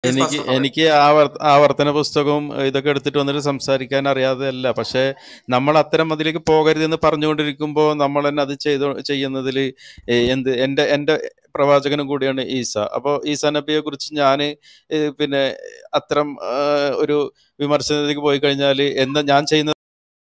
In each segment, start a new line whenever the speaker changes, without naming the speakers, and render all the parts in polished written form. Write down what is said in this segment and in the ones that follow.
Yes
എനിക്ക്
pastor പറയൂ.
എനിക്ക് ആവർത്തന പുസ്തകവും ഇതൊക്കെ എടുത്തിട്ട് വന്നിട്ട് സംസാരിക്കാൻ അറിയാതെ അല്ല. പക്ഷെ നമ്മൾ അത്തരം അതിലേക്ക് പോകരുതെന്ന് പറഞ്ഞുകൊണ്ടിരിക്കുമ്പോൾ നമ്മൾ തന്നെ അത് ചെയ്യുന്നതിൽ എൻ്റെ പ്രവാചകനും കൂടിയാണ് ഈസ. അപ്പോൾ ഈസ നബിയെ കുറിച്ച് ഞാൻ പിന്നെ അത്തരം ഒരു വിമർശനത്തിലേക്ക് പോയി കഴിഞ്ഞാൽ എന്താ ഞാൻ ചെയ്യുന്നത്?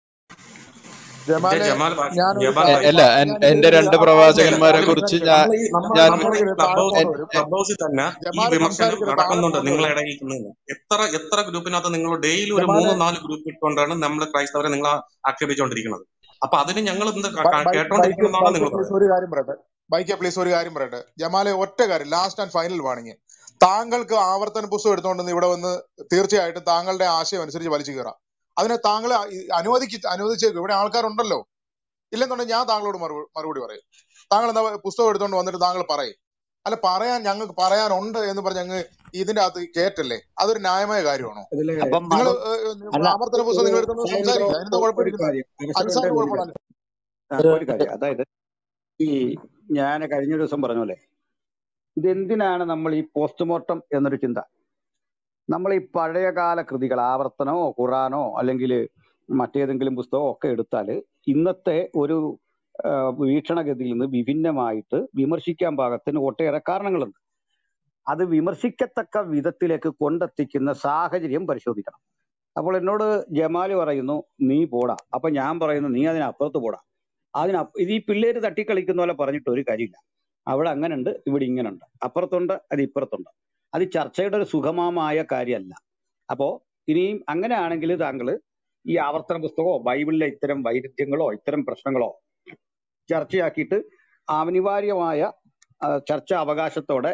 ജമാലെ
ജമാൽ
ഞാനൊരു
ജമാൽ
കാര്യം
അല്ല,
ഞാൻ
എൻ്റെ
ഇതിലേക്ക്
രണ്ട്
ആ
പ്രവാചകന്മാരെ
സംസാരിക്കരുത്
കുറിച്ച്
സംസാരിക്കരുത്
ഞാൻ
സംസാരിക്കരുത് താഴെ പോകരുത്
ക്ലബ് ഹൗസിൽ തന്നെ ഈ
ജമാല്
വിമർശനം
സംസാരിക്കരുത് താഴെ
നടക്കുന്നുണ്ട്. നിങ്ങൾ
പോകരുത്
ഇടയിക്കുന്നത് എത്ര ഗ്രൂപ്പിനകത്ത് നിങ്ങൾ ഡെയിലി ഒരു
ജമാലെ
3-4 ഗ്രൂപ്പ് ഇട്ടുകൊണ്ടാണ് നമ്മൾ ക്രൈസ്തവരെ നിങ്ങൾ ആക്ഷേപിച്ചുകൊണ്ടിരിക്കുന്നത്. അപ്പൊ അതിന് ഞങ്ങൾ എന്ത്
ബൈക്ക്
കേട്ടോണ്ടിരിക്കണം എന്നാണ് നിങ്ങൾ
പ്ലീസ്
പറയുന്നത്.
ഒരു കാര്യം പറയട്ടെ. ബൈക്ക് പ്ലീസ് ഒരു കാര്യം പറയട്ടെ. ജമാലെ ഒറ്റ കാര്യം, ലാസ്റ്റ് ആൻഡ് ഫൈനൽ വാണിങ്. താങ്കൾക്ക് ആവർത്തന പുസ്തകം എടുത്തുകൊണ്ടെന്ന് ഇവിടെ വന്ന് തീർച്ചയായിട്ടും താങ്കളുടെ ആശയം അനുസരിച്ച് വലിച്ചു കയറാം. അതിനെ താങ്കളെ അനുവദിച്ചേക്കും. ഇവിടെ ആൾക്കാരുണ്ടല്ലോ. ഇല്ലെന്നുണ്ടെങ്കിൽ ഞാൻ താങ്കളോട് മറുപടി പറയും. താങ്കൾ എന്താ പുസ്തകം എടുത്തുകൊണ്ട് വന്നിട്ട് താങ്കൾ പറയും. അല്ല, ഞങ്ങൾക്ക് പറയാനുണ്ട് എന്ന് പറഞ്ഞ് അങ്ങ് ഇതിന്റെ അകത്ത് കേറ്റല്ലേ. അതൊരു ന്യായമായ കാര്യമാണോ?
അതില്
അപ്പം
നിങ്ങൾ
അല്ല
ആവർത്തന പുസ്തകം നിങ്ങൾ എടുത്തു
സൈൻ ബ്രോ
സംസാരിക്കുക. അതിനെന്താ
ഒരു
കുഴപ്പമിരിക്കുന്നത്?
കാര്യം അരശന്റെ
അൻസാറിന്
ഒരു
കുഴപ്പമില്ല.
കാര്യം ഒരു കാര്യം അതായത് ഈ ഞാൻ കഴിഞ്ഞ ദിവസം പറഞ്ഞ പോലെ ഇതെന്തിനാണ് നമ്മൾ ഈ പോസ്റ്റ്മോർട്ടം എന്നൊരു ചിന്ത, നമ്മൾ ഈ പഴയകാല കൃതികൾ ആവർത്തനമോ ഖുറാനോ അല്ലെങ്കിൽ മറ്റേതെങ്കിലും പുസ്തകമോ ഒക്കെ എടുത്താൽ ഇന്നത്തെ ഒരു വീക്ഷണഗതിയിൽ നിന്ന് വിഭിന്നമായിട്ട് വിമർശിക്കാൻ പാകത്തിന് ഒട്ടേറെ കാരണങ്ങളുണ്ട്. അത് വിമർശിക്കത്തക്ക വിധത്തിലേക്ക് കൊണ്ടെത്തിക്കുന്ന സാഹചര്യം പരിശോധിക്കണം. അപ്പോൾ എന്നോട് ജമാല് പറയുന്നു നീ പോടാ, അപ്പൊ ഞാൻ പറയുന്നു നീ അതിനപ്പുറത്ത് പോടാ. ഇത് ഈ പിള്ളേര് തട്ടിക്കളിക്കുന്ന പോലെ പറഞ്ഞിട്ട് ഒരു കാര്യമില്ല. അവിടെ അങ്ങനെ ഉണ്ട്, ഇവിടെ ഇങ്ങനെ ഉണ്ട്, അപ്പുറത്തുണ്ട്, അത് ഇപ്പുറത്തുണ്ട്. അത് ചർച്ചയുടെ ഒരു സുഗമമായ കാര്യമല്ല. അപ്പോ ഇനിയും അങ്ങനെയാണെങ്കിൽ താങ്കൾ ഈ ആവർത്തന പുസ്തകമോ ബൈബിളിലെ ഇത്തരം വൈരുദ്ധ്യങ്ങളോ ഇത്തരം പ്രശ്നങ്ങളോ ചർച്ചയാക്കിയിട്ട് അനിവാര്യമായ ചർച്ച അവകാശത്തോടെ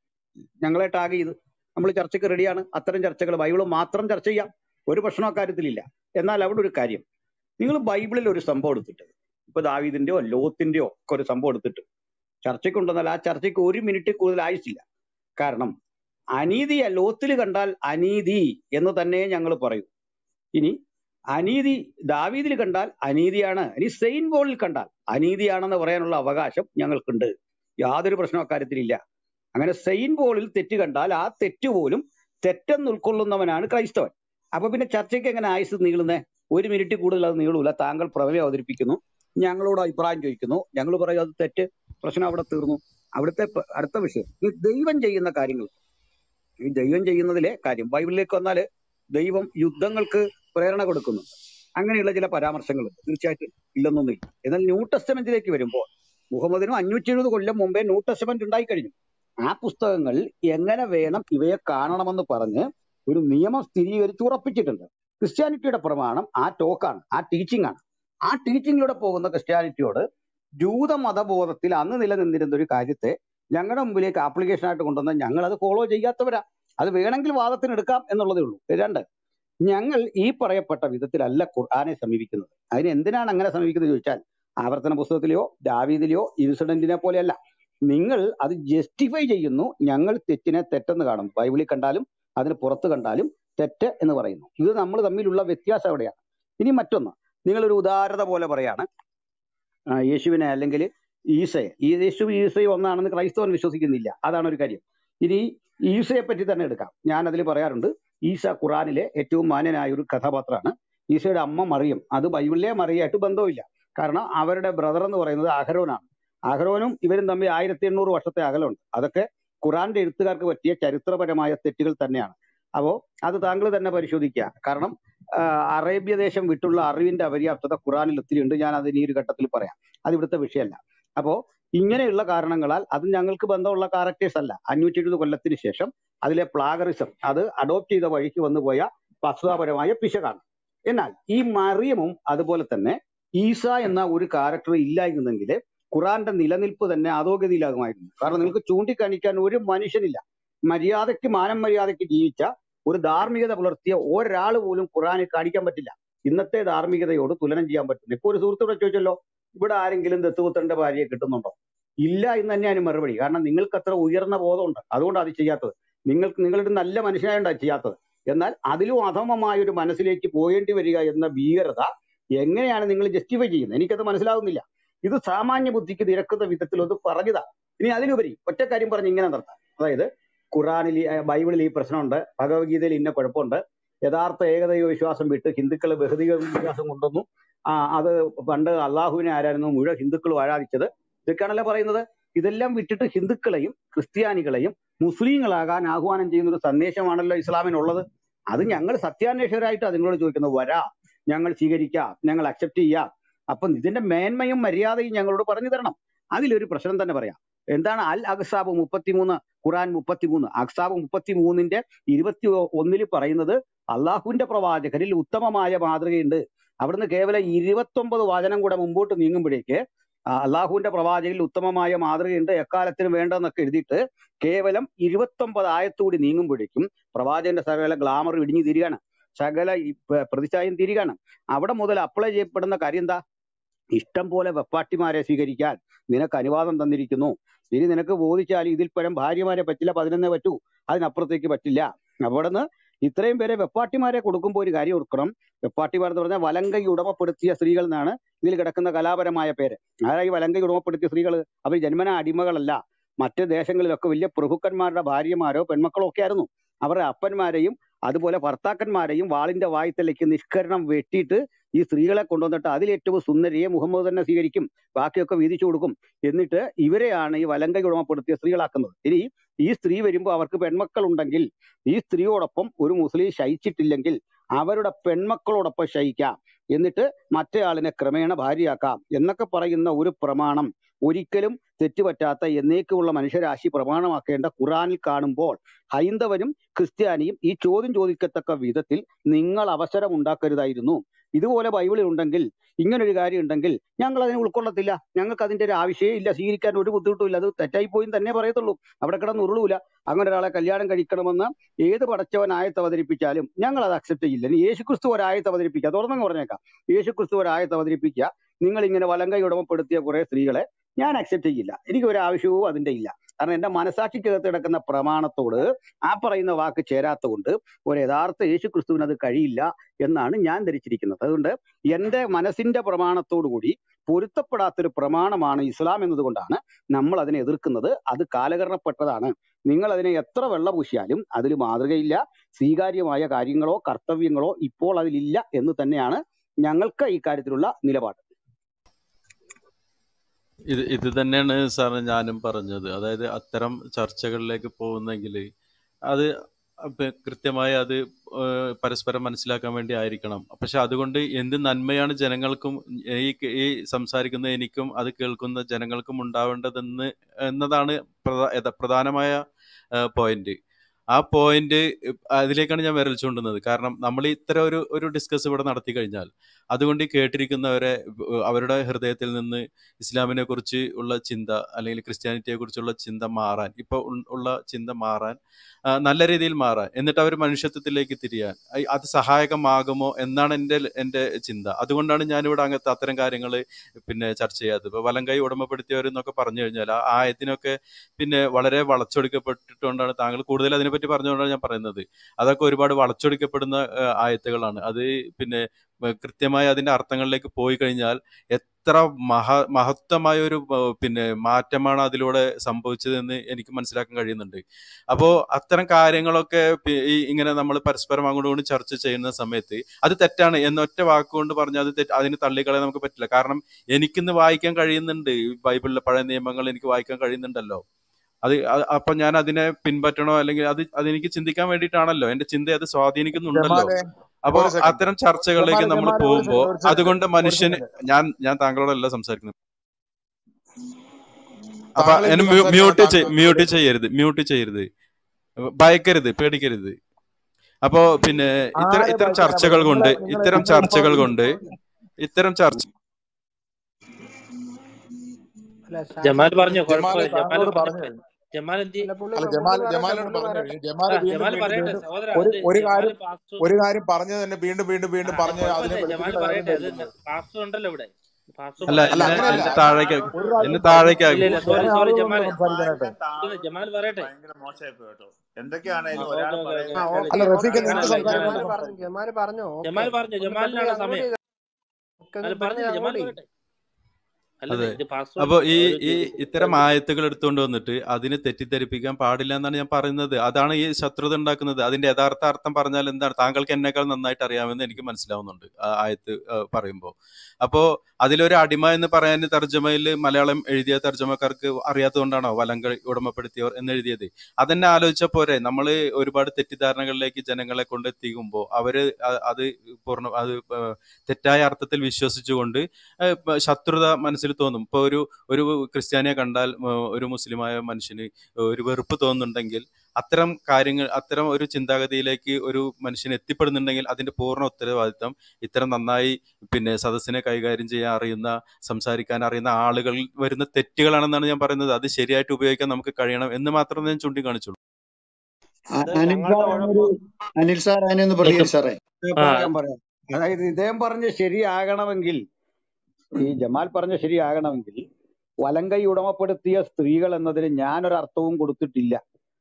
ഞങ്ങളെ ടാഗ് ചെയ്ത് നമ്മൾ ചർച്ചയ്ക്ക് റെഡിയാണ്. അത്തരം ചർച്ചകൾ ബൈബിൾ മാത്രം ചർച്ച ചെയ്യാം, ഒരു പ്രശ്നം അക്കാര്യത്തിലില്ല. എന്നാൽ അവിടെ ഒരു കാര്യം, നിങ്ങൾ ബൈബിളിൽ ഒരു സംഭവം എടുത്തിട്ട് ഇപ്പൊ ദാവീദിന്റെയോ ലോത്തിന്റെയോ ഒക്കെ ഒരു സംഭവം എടുത്തിട്ട് ചർച്ചയ്ക്കുണ്ടെന്നാൽ ആ ചർച്ചയ്ക്ക് 1 മിനിറ്റ് കൂടുതൽ ആയിട്ടില്ല. കാരണം അനീതിയ ലോത്തിൽ കണ്ടാൽ അനീതി എന്ന് തന്നെ ഞങ്ങൾ പറയൂ. ഇനി അനീതി ദാവീദിൽ കണ്ടാൽ അനീതിയാണ്, ഇനി സെയിന്റ് പോളിൽ കണ്ടാൽ അനീതിയാണെന്ന് പറയാനുള്ള അവകാശം ഞങ്ങൾക്കുണ്ട്. യാതൊരു പ്രശ്നം അക്കാര്യത്തിലില്ല. അങ്ങനെ സെയിന്റ് പോളിൽ തെറ്റ് കണ്ടാൽ ആ തെറ്റ് പോലും തെറ്റെന്ന് ഉൾക്കൊള്ളുന്നവനാണ് ക്രൈസ്തവൻ. അപ്പൊ പിന്നെ ചർച്ചയ്ക്ക് എങ്ങനെ ആയുസ് നീളുന്നേ? 1 മിനിറ്റ് കൂടുതൽ അത് നീളൂല. താങ്കൾ പ്രമേയം അവതരിപ്പിക്കുന്നു, ഞങ്ങളോട് അഭിപ്രായം ചോദിക്കുന്നു, ഞങ്ങൾ പറയും അത് തെറ്റ്, പ്രശ്നം അവിടെ തീർന്നു. അവിടുത്തെ അടുത്ത വിഷയം ഈ ദൈവം ചെയ്യുന്ന കാര്യങ്ങൾ. ഈ ദൈവം ചെയ്യുന്നതിലെ കാര്യം ബൈബിളിലേക്ക് വന്നാൽ ദൈവം യുദ്ധങ്ങൾക്ക് പ്രേരണ കൊടുക്കുന്നുണ്ട്, അങ്ങനെയുള്ള ചില പരാമർശങ്ങളുണ്ട്. തീർച്ചയായിട്ടും ഇല്ലെന്നൊന്നുമില്ല. എന്നാൽ ന്യൂ ടെസ്റ്റമെന്റിലേക്ക് വരുമ്പോൾ മുഹമ്മദിനും 570 കൊല്ലം മുമ്പേ ന്യൂ ടെസ്റ്റമെന്റ് ഉണ്ടായി കഴിഞ്ഞു. ആ പുസ്തകങ്ങൾ എങ്ങനെ വേണം ഇവയെ കാണണമെന്ന് പറഞ്ഞ് ഒരു നിയമം സ്ഥിരീകരിച്ച് ഉറപ്പിച്ചിട്ടുണ്ട്. ക്രിസ്ത്യാനിറ്റിയുടെ പ്രമാണം ആ ടോക്കാണ്, ആ ടീച്ചിങ് ആണ്. ആ ടീച്ചിങ്ങിലൂടെ പോകുന്ന ക്രിസ്ത്യാനിറ്റിയോട് ജൂത മതബോധത്തിൽ അന്ന് നിലനിന്നിരുന്ന ഒരു കാര്യത്തെ ഞങ്ങളുടെ മുമ്പിലേക്ക് ആപ്ലിക്കേഷൻ ആയിട്ട് കൊണ്ടുവന്നാൽ ഞങ്ങൾ അത് ഫോളോ ചെയ്യാത്തവരാ. അത് വേണമെങ്കിൽ വാദത്തിന് എടുക്കാം എന്നുള്ളതേ ഉള്ളൂ. 2, ഞങ്ങൾ ഈ പറയപ്പെട്ട വിധത്തിലല്ല ഖുർആനെ സമീപിക്കുന്നത്. അതിന് എന്തിനാണ് അങ്ങനെ സമീപിക്കുന്നത് ചോദിച്ചാൽ ആവർത്തന പുസ്തകത്തിലെയോ ദാവീദിലെയോ ഇൻസിഡന്റിനെ പോലെയല്ല. നിങ്ങൾ അത് ജസ്റ്റിഫൈ ചെയ്യുന്നു, ഞങ്ങൾ തെറ്റിനെ തെറ്റെന്ന് കാണുന്നു. ബൈബിളിൽ കണ്ടാലും അതിന് പുറത്ത് കണ്ടാലും തെറ്റ് എന്ന് പറയുന്നു. ഇത് നമ്മൾ തമ്മിലുള്ള വ്യത്യാസം എവിടെയാണ്? ഇനി മറ്റൊന്ന്, നിങ്ങളൊരു ഉദാരത പോലെ പറയാണ് യേശുവിനെ അല്ലെങ്കിൽ ഈസയെ. ഈ ഈസയും ഒന്നാണെന്ന് ക്രൈസ്തവൻ വിശ്വസിക്കുന്നില്ല. അതാണ് ഒരു കാര്യം. ഇനി ഈസയെ പറ്റി തന്നെ എടുക്കാം. ഞാൻ അതിൽ പറയാറുണ്ട്, ഈസ ഖുറാനിലെ ഏറ്റവും മാന്യനായ ഒരു കഥാപാത്രമാണ്. ഈസയുടെ അമ്മ മറിയം, അത് ബൈബിളിലെ മറിയായിട്ട് ബന്ധവുമില്ല. കാരണം അവരുടെ ബ്രദർ എന്ന് പറയുന്നത് അഹരോനാണ്. അഹരോനും ഇവരും തമ്മിൽ 1800 വർഷത്തെ അകലമുണ്ട്. അതൊക്കെ ഖുറാന്റെ എഴുത്തുകാർക്ക് പറ്റിയ ചരിത്രപരമായ തെറ്റുകൾ തന്നെയാണ്. അപ്പോൾ അത് താങ്കൾ തന്നെ പരിശോധിക്കുക. കാരണം അറേബ്യ ദേശം വിട്ടുള്ള അറിവിന്റെ അപര്യാപ്തത ഖുറാനിൽ ഒത്തിരി ഉണ്ട്. ഞാൻ അതിന് ഈ ഒരു ഘട്ടത്തിൽ പറയാം, അത് ഇവിടുത്തെ വിഷയമല്ല. അപ്പോൾ ഇങ്ങനെയുള്ള കാരണങ്ങളാൽ അത് ഞങ്ങൾക്ക് ബന്ധമുള്ള ക്യാരക്ടേഴ്സ് അല്ല. 570 കൊല്ലത്തിന് ശേഷം അതിലെ പ്ലാഗറിസം അത് അഡോപ്റ്റ് ചെയ്ത വഴിക്ക് വന്നുപോയ വസ്തുതാപരമായ പിശകാണ്. എന്നാൽ ഈ മറിയമും അതുപോലെ തന്നെ ഈസ എന്ന ഒരു ക്യാരക്ടർ ഇല്ലായിരുന്നെങ്കിൽ ഖുറാന്റെ നിലനിൽപ്പ് തന്നെ അധോഗതിയിലാകുമായിരുന്നു. കാരണം നിങ്ങൾക്ക് ചൂണ്ടിക്കാണിക്കാൻ ഒരു മനുഷ്യനില്ല. മര്യാദയ്ക്ക് മാനം മര്യാദയ്ക്ക് ജീവിച്ച ഒരു ധാർമ്മികത പുലർത്തിയ ഒരാൾ പോലും ഖുറാനിൽ കാണിക്കാൻ പറ്റില്ല. ഇന്നത്തെ ധാർമ്മികതയോട് തുലനം ചെയ്യാൻ പറ്റില്ല. ഇപ്പൊ ഒരു സുഹൃത്തോടെ ചോദിച്ചല്ലോ, ഇവിടെ ആരെങ്കിലും ദത്തുപുത്രന്റെ ഭാര്യയെ കിട്ടുന്നുണ്ടോ? ഇല്ല എന്ന് തന്നെയാണ് മറുപടി. കാരണം നിങ്ങൾക്ക് അത്ര ഉയർന്ന ബോധമുണ്ട്, അതുകൊണ്ടാണ് അത് ചെയ്യാത്തത്. നിങ്ങളുടെ നല്ല മനുഷ്യനായോണ്ടാണ് ചെയ്യാത്തത്. എന്നാൽ അതിലും അധമമായ ഒരു മനസ്സിലേക്ക് പോകേണ്ടി വരിക എന്ന ഭീകരത എങ്ങനെയാണ് നിങ്ങൾ ജസ്റ്റിഫൈ ചെയ്യുന്നത്? എനിക്കത് മനസ്സിലാവുന്നില്ല. ഇത് സാമാന്യ ബുദ്ധിക്ക് നിരക്കുന്ന വിധത്തിൽ ഒന്ന് പറഞ്ഞതാ. ഇനി അതിലുപരി ഒറ്റ കാര്യം പറഞ്ഞ് ഇങ്ങനെ നടത്താം. അതായത് ഖുറാനിൽ ബൈബിളിൽ ഈ പ്രശ്നമുണ്ട്, ഭഗവത്ഗീതയിൽ ഇന്ന കുഴപ്പമുണ്ട്, യഥാർത്ഥ ഏകദൈവ വിശ്വാസം വിട്ട് ഹിന്ദുക്കൾ ബഹുദൈവ വിശ്വാസം കൊണ്ടുവന്നു, അത് പണ്ട് അള്ളാഹുവിനെ ആരായിരുന്നു മുഴുവൻ ഹിന്ദുക്കളും ആരാധിച്ചത്, ഇതൊക്കെയാണല്ലോ പറയുന്നത്. ഇതെല്ലാം വിട്ടിട്ട് ഹിന്ദുക്കളെയും ക്രിസ്ത്യാനികളെയും മുസ്ലിങ്ങളാകാൻ ആഹ്വാനം ചെയ്യുന്ന ഒരു സന്ദേശമാണല്ലോ ഇസ്ലാമിനുള്ളത്. അത് ഞങ്ങൾ സത്യാന്വേഷകരായിട്ട് നിങ്ങളോട് ചോദിക്കുന്നത്, വരാ, ഞങ്ങൾ സ്വീകരിക്കാം, ഞങ്ങൾ അക്സെപ്റ്റ് ചെയ്യാം. അപ്പം ഇതിന്റെ മേന്മയും മര്യാദയും ഞങ്ങളോട് പറഞ്ഞു തരണം. അതിലൊരു പ്രശ്നം തന്നെ പറയാം. എന്താണ് അൽ അഹ്സാബ് 33, ഖുറാൻ 33, അഹ്സാബ് 33ന്റെ 21 പറയുന്നത് അള്ളാഹുവിന്റെ പ്രവാചകരിൽ ഉത്തമമായ മാതൃകയുണ്ട്. അവിടുന്ന് കേവലം 29 വചനം കൂടെ മുമ്പോട്ട് നീങ്ങുമ്പോഴേക്ക് അള്ളാഹുവിന്റെ പ്രവാചകരിൽ ഉത്തമമായ മാതൃകയുണ്ട്, എക്കാലത്തിനും വേണ്ടെന്നൊക്കെ എഴുതിയിട്ട് കേവലം 29 ആയത്തുകൂടി നീങ്ങുമ്പോഴേക്കും പ്രവാചകന്റെ സകല ഗ്ലാമർ ഇടിഞ്ഞു തിരികാണ്, സകല പ്രതിച്ഛായം തിരികാണ്. അവിടെ മുതൽ അപ്ലൈ ചെയ്യപ്പെടുന്ന കാര്യം എന്താ? ഇഷ്ടം പോലെ വെപ്പാട്ടിമാരെ സ്വീകരിക്കാൻ നിനക്ക് അനുവാദം തന്നിരിക്കുന്നു. ഇനി നിനക്ക് ബോധിച്ചാൽ ഇതിൽ പരം ഭാര്യമാരെ പറ്റില്ല, 11 പറ്റൂ, അതിനപ്പുറത്തേക്ക് പറ്റില്ല. അവിടുന്ന് ഇത്രയും പേരെ വെപ്പാട്ടിമാരെ കൊടുക്കുമ്പോൾ ഒരു കാര്യം ഓർക്കണം. വെപ്പാട്ടിമാർ എന്ന് പറഞ്ഞാൽ വലങ്കൈ ഉടമപ്പെടുത്തിയ സ്ത്രീകൾ എന്നാണ് ഇതിൽ കിടക്കുന്ന കലാപരമായ പേര്. ആരായി വലങ്കൈ ഉടമപ്പെടുത്തിയ സ്ത്രീകൾ? അവർ ജന്മന അടിമകളല്ല. മറ്റ് ദേശങ്ങളിലൊക്കെ വലിയ പ്രഭുക്കന്മാരുടെ ഭാര്യമാരോ പെൺമക്കളോ ഒക്കെ ആയിരുന്നു. അവരുടെ അപ്പന്മാരെയും അതുപോലെ ഭർത്താക്കന്മാരെയും വാളിന്റെ വായ്ത്തലയ്ക്ക് നിഷ്കരണം വെട്ടിയിട്ട് ഈ സ്ത്രീകളെ കൊണ്ടുവന്നിട്ട് അതിലേറ്റവും സുന്ദരിയെ മുഹമ്മദ് തന്നെ സ്വീകരിക്കും, ബാക്കിയൊക്കെ വീതിച്ചു കൊടുക്കും. എന്നിട്ട് ഇവരെയാണ് ഈ വലങ്കൈ ഉടമപ്പെടുത്തിയ സ്ത്രീകളാക്കുന്നത്. ഇനി ഈ സ്ത്രീ വരുമ്പോൾ അവർക്ക് പെൺമക്കൾ ഉണ്ടെങ്കിൽ ഈ സ്ത്രീയോടൊപ്പം ഒരു മുസ്ലിം ശയിച്ചിട്ടില്ലെങ്കിൽ അവരുടെ പെൺമക്കളോടൊപ്പം ശയിക്കാം, എന്നിട്ട് മറ്റേയാളിനെ ക്രമേണ ഭാര്യയാക്കാം എന്നൊക്കെ പറയുന്ന ഒരു പ്രമാണം ഒരിക്കലും തെറ്റുപറ്റാത്ത എന്നേക്കുമുള്ള മനുഷ്യരാശി പ്രമാണമാക്കേണ്ട ഖുറാനിൽ കാണുമ്പോൾ ഹൈന്ദവനും ക്രിസ്ത്യാനിയും ഈ ചോദ്യം ചോദിക്കത്തക്ക വിധത്തിൽ നിങ്ങൾ അവസരം ഉണ്ടാക്കരുതായിരുന്നു. ഇതുപോലെ ബൈബിളിൽ ഉണ്ടെങ്കിൽ, ഇങ്ങനൊരു കാര്യം ഉണ്ടെങ്കിൽ ഞങ്ങൾ അതിനെ ഉൾക്കൊള്ളത്തില്ല, ഞങ്ങൾക്ക് അതിന്റെ ഒരു ആവശ്യമേ ഇല്ല, സ്വീകരിക്കാൻ ഒരു ബുദ്ധിമുട്ടുമില്ല, അത് തെറ്റായിപ്പോയി തന്നെ പറയത്തുള്ളൂ, അവിടെ കിടന്ന് ഉരുളൂല. അങ്ങനെ ഒരാളെ കല്യാണം കഴിക്കണമെന്ന് ഏത് പടച്ചവൻ ആയത്ത് അവതരിപ്പിച്ചാലും ഞങ്ങൾ അത് അക്സെപ്റ്റ് ചെയ്യില്ല. ഇനി യേശുക്രിസ്തു ഒരായത്ത് അവതരിപ്പിക്കുക, തുറന്നങ്ങ് പറഞ്ഞേക്കാം, യേശുക്രിസ്തു ഒരായത്ത് അവതരിപ്പിക്കുക, നിങ്ങൾ ഇങ്ങനെ വലങ്കൈ ഉടമപ്പെടുത്തിയ കുറെ സ്ത്രീകളെ ഞാൻ അക്സെപ്റ്റ് ചെയ്യില്ല, എനിക്ക് ഒരു ആവശ്യവും അതിന്റെ ഇല്ല. കാരണം എന്റെ മനസാക്ഷിക്കകത്ത് കിടക്കുന്ന പ്രമാണത്തോട് ആ പറയുന്ന വാക്ക് ചേരാത്തതുകൊണ്ട് ഒരു യഥാർത്ഥ യേശുക്രിസ്തുവിന് അത് കഴിയില്ല എന്നാണ് ഞാൻ ധരിച്ചിരിക്കുന്നത്. അതുകൊണ്ട് എന്റെ മനസ്സിന്റെ പ്രമാണത്തോടു കൂടി പൊരുത്തപ്പെടാത്തൊരു പ്രമാണമാണ് ഇസ്ലാം എന്നതുകൊണ്ടാണ് നമ്മൾ അതിനെ എതിർക്കുന്നത്. അത് കാലഹരണപ്പെട്ടതാണ്. നിങ്ങൾ അതിനെ എത്ര വെള്ളം പൂശിയാലും അതിൽ മാതൃകയില്ല, സ്വീകാര്യമായ കാര്യങ്ങളോ കർത്തവ്യങ്ങളോ ഇപ്പോൾ അതിലില്ല എന്ന് തന്നെയാണ് ഞങ്ങൾക്ക് ഈ കാര്യത്തിലുള്ള നിലപാട്.
ഇത് തന്നെയാണ് സാറ് ഞാനും പറഞ്ഞത്. അതായത് അത്തരം ചർച്ചകളിലേക്ക് പോകുന്നെങ്കിൽ അത് കൃത്യമായി അത് പരസ്പരം മനസ്സിലാക്കാൻ വേണ്ടി ആയിരിക്കണം. പക്ഷെ അതുകൊണ്ട് എന്ത് നന്മയാണ് ജനങ്ങൾക്കും ഈ സംസാരിക്കുന്ന എനിക്കും അത് കേൾക്കുന്ന ജനങ്ങൾക്കും ഉണ്ടാവേണ്ടതെന്ന് എന്നതാണ് പ്രധാനമായ പോയിന്റ്. ആ പോയിന്റ് അതിലേക്കാണ് ഞാൻ വിരൽ ചൂണ്ടുന്നത്. കാരണം നമ്മൾ ഇത്തരം ഒരു ഡിസ്കസ് ഇവിടെ നടത്തി കഴിഞ്ഞാൽ അതുകൊണ്ട് കേട്ടിരിക്കുന്നവരെ അവരുടെ ഹൃദയത്തിൽ നിന്ന് ഇസ്ലാമിനെ കുറിച്ച് ഉള്ള ചിന്ത അല്ലെങ്കിൽ ക്രിസ്ത്യാനിറ്റിയെ കുറിച്ചുള്ള ചിന്ത മാറാൻ, ഇപ്പോൾ ഉള്ള ചിന്ത മാറാൻ, നല്ല രീതിയിൽ മാറാൻ, എന്നിട്ട് അവർ മനുഷ്യത്വത്തിലേക്ക് തിരിയാൻ അത് സഹായകമാകുമോ എന്നാണ് എൻ്റെ ചിന്ത. അതുകൊണ്ടാണ് ഞാനിവിടെ അങ്ങനത്തെ അത്തരം കാര്യങ്ങൾ ചർച്ച ചെയ്യാത്തത്. ഇപ്പോൾ വലങ്കൈ ഉടമപ്പെടുത്തിയവരെന്നൊക്കെ പറഞ്ഞു കഴിഞ്ഞാൽ ആ ആയത്തിനൊക്കെ വളരെ വളച്ചൊടിക്കപ്പെട്ടിട്ടുകൊണ്ടാണ് താങ്കൾ കൂടുതൽ അതിനെപ്പറ്റി പറഞ്ഞുകൊണ്ടാണ് ഞാൻ പറയുന്നത്. അതൊക്കെ ഒരുപാട് വളച്ചൊടിക്കപ്പെടുന്ന ആയത്തുകളാണ്. അത് കൃത്യമായി അതിന്റെ അർത്ഥങ്ങളിലേക്ക് പോയി കഴിഞ്ഞാൽ എത്ര മഹത്തമായ ഒരു മാറ്റമാണ് അതിലൂടെ സംഭവിച്ചതെന്ന് എനിക്ക് മനസ്സിലാക്കാൻ കഴിയുന്നുണ്ട്. അപ്പോൾ അത്തരം കാര്യങ്ങളൊക്കെ ഇങ്ങനെ നമ്മൾ പരസ്പരം അങ്ങോട്ടും ചർച്ച ചെയ്യുന്ന സമയത്ത് അത് തെറ്റാണ് എന്നൊറ്റ വാക്കുകൊണ്ട് പറഞ്ഞാൽ അത് അതിന് തള്ളിക്കളയാൻ നമുക്ക് പറ്റില്ല. കാരണം എനിക്കിന്ന് വായിക്കാൻ കഴിയുന്നുണ്ട്, ബൈബിളിലെ പഴയ നിയമങ്ങൾ എനിക്ക് വായിക്കാൻ കഴിയുന്നുണ്ടല്ലോ. അപ്പൊ ഞാൻ അതിനെ പിൻപറ്റണോ അല്ലെങ്കിൽ അതെനിക്ക് ചിന്തിക്കാൻ വേണ്ടിയിട്ടാണല്ലോ, എന്റെ ചിന്ത അത് സ്വാധീനിക്കുന്നുണ്ടല്ലോ. അപ്പൊ അത്തരം ചർച്ചകളിലേക്ക് നമ്മൾ പോകുമ്പോ അതുകൊണ്ട് മനുഷ്യന് ഞാൻ താങ്കളോടല്ല സംസാരിക്കുന്നത്. അപ്പൊ എന്നെ മ്യൂട്ട് ചെയ്യരുത്, ഭയക്കരുത്, പേടിക്കരുത്. അപ്പോ ഇത്തരം ചർച്ചകൾ കൊണ്ട്
ജമാൽ പറഞ്ഞോ,
ഒരു കാര്യം പറഞ്ഞു തന്നെ വീണ്ടും പറഞ്ഞ്
ഉണ്ടല്ലോ ഇവിടെ. ജമാൽ പറയട്ടെ. ജമാലിനാണ് സമയം. അല്ലെന്നേ
അതെ.
ഇത് പാസ്റ്റർ
അപ്പൊ ഈ
ഒരു
ഇത്തരം ആയത്തുകൾ എടുത്തുകൊണ്ട് വന്നിട്ട് അതിനെ തെറ്റിദ്ധരിപ്പിക്കാൻ പാടില്ല എന്നാണ് ഞാൻ പറയുന്നത്. അതാണ് ഈ ശത്രുത ഉണ്ടാക്കുന്നത്. അതിന്റെ യഥാർത്ഥ അർത്ഥം പറഞ്ഞാൽ എന്താണ്? താങ്കൾക്ക് എന്നെക്കാൾ നന്നായിട്ട് അറിയാമെന്ന് എനിക്ക് മനസ്സിലാവുന്നുണ്ട് ആ ആയത്ത് പറയുമ്പോൾ. അപ്പോ അതിലൊരു അടിമ എന്ന് പറയാൻ തർജ്ജമയിൽ മലയാളം എഴുതിയ തർജ്ജമക്കാർക്ക് അറിയാത്തതുകൊണ്ടാണോ വലങ്കൈ ഉടമപ്പെടുത്തിയവർ എന്ന് എഴുതിയത്? അതന്നെ ആലോചിച്ചാൽ പോരെ? നമ്മൾ ഒരുപാട് തെറ്റിദ്ധാരണകളിലേക്ക് ജനങ്ങളെ കൊണ്ടെത്തിക്കുമ്പോൾ അവര് അത് അത് തെറ്റായ അർത്ഥത്തിൽ വിശ്വസിച്ചുകൊണ്ട് ശത്രുത മനസ്സിൽ തോന്നും. ഇപ്പോൾ ഒരു ക്രിസ്ത്യാനിയെ കണ്ടാൽ ഒരു മുസ്ലിമായ മനുഷ്യന് ഒരു വെറുപ്പ് തോന്നുന്നുണ്ടെങ്കിൽ അത്തരം കാര്യങ്ങൾ, അത്തരം ഒരു ചിന്താഗതിയിലേക്ക് ഒരു മനുഷ്യൻ എത്തിപ്പെടുന്നുണ്ടെങ്കിൽ അതിന്റെ പൂർണ്ണ ഉത്തരവാദിത്തം ഇത്തരം നന്നായി സദസ്സിനെ കൈകാര്യം ചെയ്യാൻ അറിയുന്ന, സംസാരിക്കാൻ അറിയുന്ന ആളുകൾ വരുന്ന തെറ്റുകളാണെന്നാണ് ഞാൻ പറയുന്നത്. അത് ശരിയായിട്ട് ഉപയോഗിക്കാൻ നമുക്ക് കഴിയണം എന്ന് മാത്രമേ ഞാൻ ചൂണ്ടിക്കാണിച്ചുള്ളൂ.
അനിൽ സാർ അതിനൊന്ന് പ്രതികരിച്ചു സാറേ.
ആ
പറയാം. അതായത് ഇദ്ദേഹം പറഞ്ഞ് ശരിയാകണമെങ്കിൽ, ഈ ജമാൽ പറഞ്ഞ ശരിയാകണമെങ്കിൽ വലങ്കൈ ഉടമപ്പെടുത്തിയ സ്ത്രീകൾ എന്നതിന് ഞാനൊരർത്ഥവും കൊടുത്തിട്ടില്ല.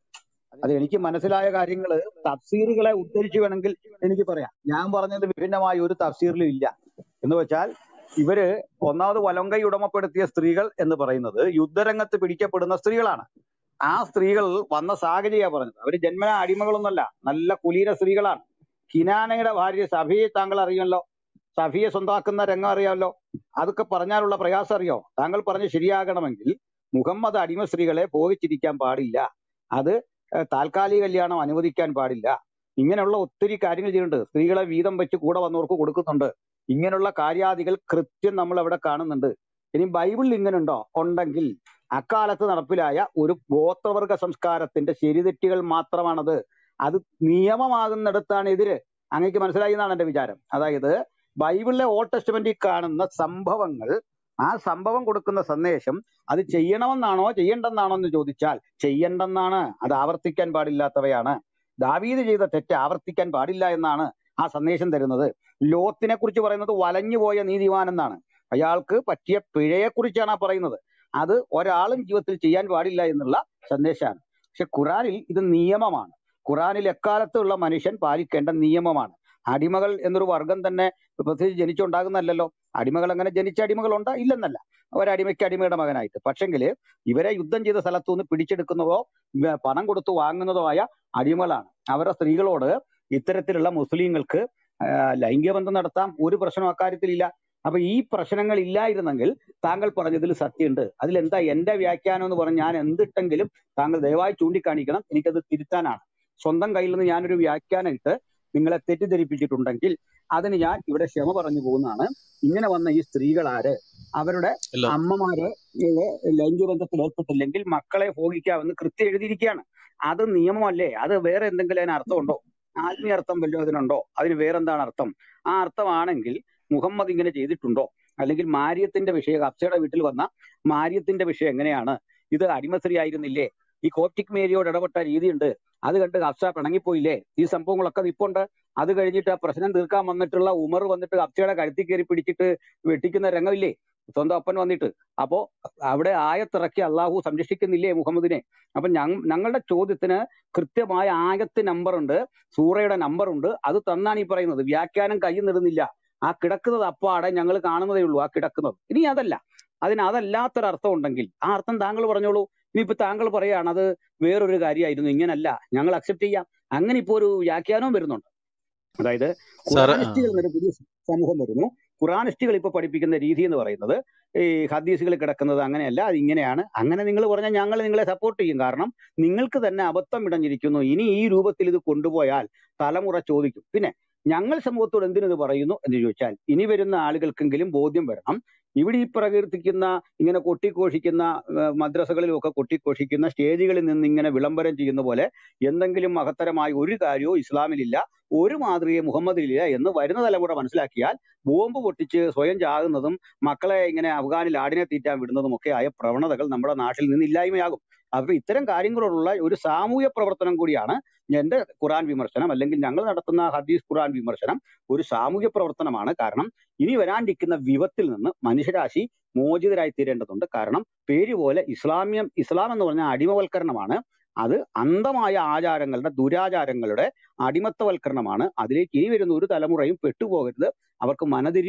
അത് എനിക്ക് മനസ്സിലായ കാര്യങ്ങൾ തഫ്സീറുകളെ ഉദ്ധരിച്ചു വേണമെങ്കിൽ എനിക്ക് പറയാം. ഞാൻ പറഞ്ഞത് വിഭിന്നമായ ഒരു തഫ്സീറിലും ഇല്ല. എന്ന് വെച്ചാൽ ഇവര് ഒന്നാമത് വലങ്കൈ ഉടമപ്പെടുത്തിയ സ്ത്രീകൾ എന്ന് പറയുന്നത് യുദ്ധരംഗത്ത് പിടിക്കപ്പെടുന്ന സ്ത്രീകളാണ്. ആ സ്ത്രീകൾ വന്ന സാഹചര്യ പറഞ്ഞത്. അവര് ജന്മന അടിമകളൊന്നുമല്ല, നല്ല കുലീന സ്ത്രീകളാണ്. കിനാനയുടെ ഭാര്യ സഫിയെ താങ്കൾ അറിയാമല്ലോ, സഫിയെ സ്വന്തമാക്കുന്ന രംഗം അറിയാമല്ലോ. അതൊക്കെ പറഞ്ഞാലുള്ള പ്രയാസം അറിയോ? താങ്കൾ പറഞ്ഞ് ശരിയാകണമെങ്കിൽ മുഹമ്മദ് അടിമ സ്ത്രീകളെ ഭോഗിച്ചിരിക്കാൻ പാടില്ല, അത് താൽക്കാലിക കല്യാണം അനുവദിക്കാൻ പാടില്ല, ഇങ്ങനെയുള്ള ഒത്തിരി കാര്യങ്ങൾ ചെയ്യുന്നുണ്ട്. സ്ത്രീകളെ വീതം വെച്ച് കൂടെ വന്നവർക്ക് കൊടുക്കുന്നുണ്ട്. ഇങ്ങനെയുള്ള കാര്യാദികൾ കൃത്യം നമ്മൾ അവിടെ കാണുന്നുണ്ട്. ഇനി ബൈബിളിൽ ഇങ്ങനെ ഉണ്ടോ? ഉണ്ടെങ്കിൽ അക്കാലത്ത് നടപ്പിലായ ഒരു ഗോത്രവർഗ സംസ്കാരത്തിന്റെ ശരിതെറ്റുകൾ മാത്രമാണത്. അത് നിയമമാകുന്നിടത്താണ് എതിര്. അങ്ങേക്ക് മനസ്സിലായി എന്നാണ് എന്റെ വിചാരം. അതായത് ബൈബിളിലെ ഓൾഡ് ടെസ്റ്റ്മെന്റിൽ കാണുന്ന സംഭവങ്ങൾ, ആ സംഭവം കൊടുക്കുന്ന സന്ദേശം അത് ചെയ്യണമെന്നാണോ ചെയ്യണ്ടെന്നാണോ എന്ന് ചോദിച്ചാൽ ചെയ്യണ്ടെന്നാണ്. അത് ആവർത്തിക്കാൻ പാടില്ലാത്തവയാണ്. ദാവീദ് ചെയ്ത തെറ്റ് ആവർത്തിക്കാൻ പാടില്ല എന്നാണ് ആ സന്ദേശം തരുന്നത്. ലോത്തിനെ കുറിച്ച് പറയുന്നത് വലഞ്ഞുപോയ നീതിമാൻ എന്നാണ്. അയാൾക്ക് പറ്റിയ പിഴയെ കുറിച്ചാണ് ആ പറയുന്നത്. അത് ഒരാളും ജീവിതത്തിൽ ചെയ്യാൻ പാടില്ല എന്നുള്ള സന്ദേശമാണ്. പക്ഷെ ഖുറാനിൽ ഇത് നിയമമാണ്. ഖുറാനിൽ എക്കാലത്തുള്ള മനുഷ്യൻ പാലിക്കേണ്ട നിയമമാണ്. അടിമകൾ എന്നൊരു വർഗം തന്നെ പ്രത്യേകിച്ച് ജനിച്ചുണ്ടാകുന്നതല്ലോ. അടിമകൾ അങ്ങനെ ജനിച്ച അടിമകളുണ്ട്, ഇല്ലെന്നല്ല. ഒരടിമയ്ക്ക് അടിമയുടെ മകനായിട്ട്. പക്ഷെങ്കിൽ ഇവരെ യുദ്ധം ചെയ്ത സ്ഥലത്തു നിന്ന് പിടിച്ചെടുക്കുന്നതോ പണം കൊടുത്തു വാങ്ങുന്നതോ ആയ അടിമകളാണ്. അവരുടെ സ്ത്രീകളോട് ഇത്തരത്തിലുള്ള മുസ്ലിങ്ങൾക്ക് ലൈംഗിക ബന്ധം നടത്താം, ഒരു പ്രശ്നം അക്കാര്യത്തിലില്ല. അപ്പൊ ഈ പ്രശ്നങ്ങൾ ഇല്ലായിരുന്നെങ്കിൽ താങ്കൾ പറഞ്ഞതിൽ സത്യമുണ്ട്. അതിലെന്താ എന്റെ വ്യാഖ്യാനം എന്ന് പറഞ്ഞ് ഞാൻ എന്തിട്ടെങ്കിലും താങ്കൾ ദയവായി ചൂണ്ടിക്കാണിക്കണം. എനിക്കത് തിരുത്താനാണ്. സ്വന്തം കയ്യിൽ നിന്ന് ഞാനൊരു വ്യാഖ്യാനം ഇട്ട് നിങ്ങളെ തെറ്റിദ്ധരിപ്പിച്ചിട്ടുണ്ടെങ്കിൽ അതിന് ഞാൻ ഇവിടെ ക്ഷമ പറഞ്ഞു പോകുന്നതാണ്. ഇങ്ങനെ വന്ന ഈ സ്ത്രീകൾ ആര്? അവരുടെ അമ്മമാര് ലൈംഗിക ബന്ധത്തിൽ ഏർപ്പെട്ടില്ലെങ്കിൽ മക്കളെ ഭോഗിക്കാമെന്ന് കൃത്യം എഴുതിയിരിക്കുകയാണ്. അത് നിയമമല്ലേ? അത് വേറെ എന്തെങ്കിലും അതിന് അർത്ഥമുണ്ടോ? ആത്മീയ അർത്ഥം വല്ലതും അതിനുണ്ടോ? അതിന് വേറെന്താണ് അർത്ഥം? ആ അർത്ഥമാണെങ്കിൽ മുഹമ്മദ് ഇങ്ങനെ ചെയ്തിട്ടുണ്ടോ? അല്ലെങ്കിൽ മാര്യത്തിന്റെ വിഷയം, ഹഫ്സയുടെ വീട്ടിൽ വന്ന മാര്യത്തിന്റെ വിഷയം എങ്ങനെയാണ്? ഇത് അടിമസ്ത്രീ ആയിരുന്നില്ലേ? ഈ കോപ്റ്റിക് മേരിയോട് ഇടപെട്ട രീതിയുണ്ട്. അത് കണ്ട് ഹഫ്സ പിണങ്ങിപ്പോയില്ലേ? ഈ സംഭവങ്ങളൊക്കെ നിപ്പുണ്ട്. അത് കഴിഞ്ഞിട്ട് ആ പ്രശ്നം തീർക്കാൻ വന്നിട്ടുള്ള ഉമർ വന്നിട്ട് ഹഫ്സയുടെ കഴുത്തിൽ കയറി പിടിച്ചിട്ട് വെട്ടിക്കുന്ന രംഗമില്ലേ? സ്വന്തം അപ്പൻ വന്നിട്ട്. അപ്പോ അവിടെ ആയത്തിറക്കി അള്ളാഹു സംരക്ഷിക്കുന്നില്ലേ മുഹമ്മദിനെ? അപ്പൊ ഞങ്ങളുടെ ചോദ്യത്തിന് കൃത്യമായ ആയത്ത് നമ്പർ ഉണ്ട്, സൂറയുടെ നമ്പർ ഉണ്ട്. അത് തന്നാണ് ഈ പറയുന്നത്. വ്യാഖ്യാനം കയ്യിൽ നിടുന്നില്ല. ആ കിടക്കുന്നത് അപ്പാടെ ഞങ്ങൾ കാണുന്നതേ ഉള്ളൂ. ആ കിടക്കുന്നത് ഇനി അതല്ല, അതല്ലാത്തൊരർത്ഥം ഉണ്ടെങ്കിൽ ആ അർത്ഥം താങ്കൾ പറഞ്ഞോളൂ. ഇനിയിപ്പോ താങ്കൾ പറയാണ് അത് വേറൊരു കാര്യമായിരുന്നു, ഇങ്ങനല്ല, ഞങ്ങൾ അക്സെപ്റ്റ് ചെയ്യാം. അങ്ങനെ ഇപ്പോ ഒരു വ്യാഖ്യാനവും വരുന്നുണ്ട്. അതായത് ഖുറാനിസ്റ്റുകൾ എന്നൊരു പുതിയ സമൂഹം വരുന്നു. ഖുറാനിസ്റ്റുകൾ ഇപ്പൊ പഠിപ്പിക്കുന്ന രീതി എന്ന് പറയുന്നത് ഈ ഹദീസുകൾ കിടക്കുന്നത് അങ്ങനെയല്ല, അത് ഇങ്ങനെയാണ്. അങ്ങനെ നിങ്ങൾ പറഞ്ഞാൽ ഞങ്ങൾ നിങ്ങളെ സപ്പോർട്ട് ചെയ്യും. കാരണം നിങ്ങൾക്ക് തന്നെ അബദ്ധം ഇടഞ്ഞിരിക്കുന്നു. ഇനി ഈ രൂപത്തിൽ ഇത് കൊണ്ടുപോയാൽ തലമുറ ചോദിക്കും. പിന്നെ ഞങ്ങൾ സമൂഹത്തോട് എന്തിനത് പറയുന്നു എന്ന് ചോദിച്ചാൽ ഇനി വരുന്ന ആളുകൾക്കെങ്കിലും ബോധ്യം വരണം. ഇവിടെ ഈ പ്രകീർത്തിക്കുന്ന, ഇങ്ങനെ കൊട്ടിഘോഷിക്കുന്ന, മദ്രസകളിലുമൊക്കെ കൊട്ടിഘോഷിക്കുന്ന, സ്റ്റേജുകളിൽ നിന്ന് ഇങ്ങനെ വിളംബരം ചെയ്യുന്ന പോലെ എന്തെങ്കിലും മഹത്തരമായ ഒരു കാര്യവും ഇസ്ലാമിലില്ല, ഒരു മാതൃകയും മുഹമ്മദിലില്ല എന്ന് വരുന്ന തലമുറ മനസ്സിലാക്കിയാൽ ബോംബ് പൊട്ടിച്ച് സ്വയം ചാകുന്നതും മക്കളെ ഇങ്ങനെ അഫ്ഗാനിൽ ആടിനെ തീറ്റാൻ വിടുന്നതും ഒക്കെ ആയ പ്രവണതകൾ നമ്മുടെ നാട്ടിൽ നിന്ന് ഇല്ലായ്മയാകും. അപ്പൊ ഇത്തരം കാര്യങ്ങളോടുള്ള ഒരു സാമൂഹ്യ പ്രവർത്തനം കൂടിയാണ് എന്റെ ഖുറാൻ വിമർശനം. അല്ലെങ്കിൽ ഞങ്ങൾ നടത്തുന്ന ഹദീസ് ഖുറാൻ വിമർശനം ഒരു സാമൂഹ്യ പ്രവർത്തനമാണ്. കാരണം ഇനി വരാനിരിക്കുന്ന വിപത്തിൽ നിന്ന് മനുഷ്യരാശി മോചിതരായി തീരേണ്ടതുണ്ട്. കാരണം പേര് പോലെ ഇസ്ലാം എന്ന് പറഞ്ഞാൽ അടിമവൽക്കരണമാണ്. അത് അന്ധമായ ആചാരങ്ങളുടെ, ദുരാചാരങ്ങളുടെ അടിമത്തവൽക്കരണമാണ്. അതിലേക്ക് ഇനി വരുന്ന ഒരു തലമുറയും പെട്ടുപോകരുത്. അവർക്ക് മനതിരിവും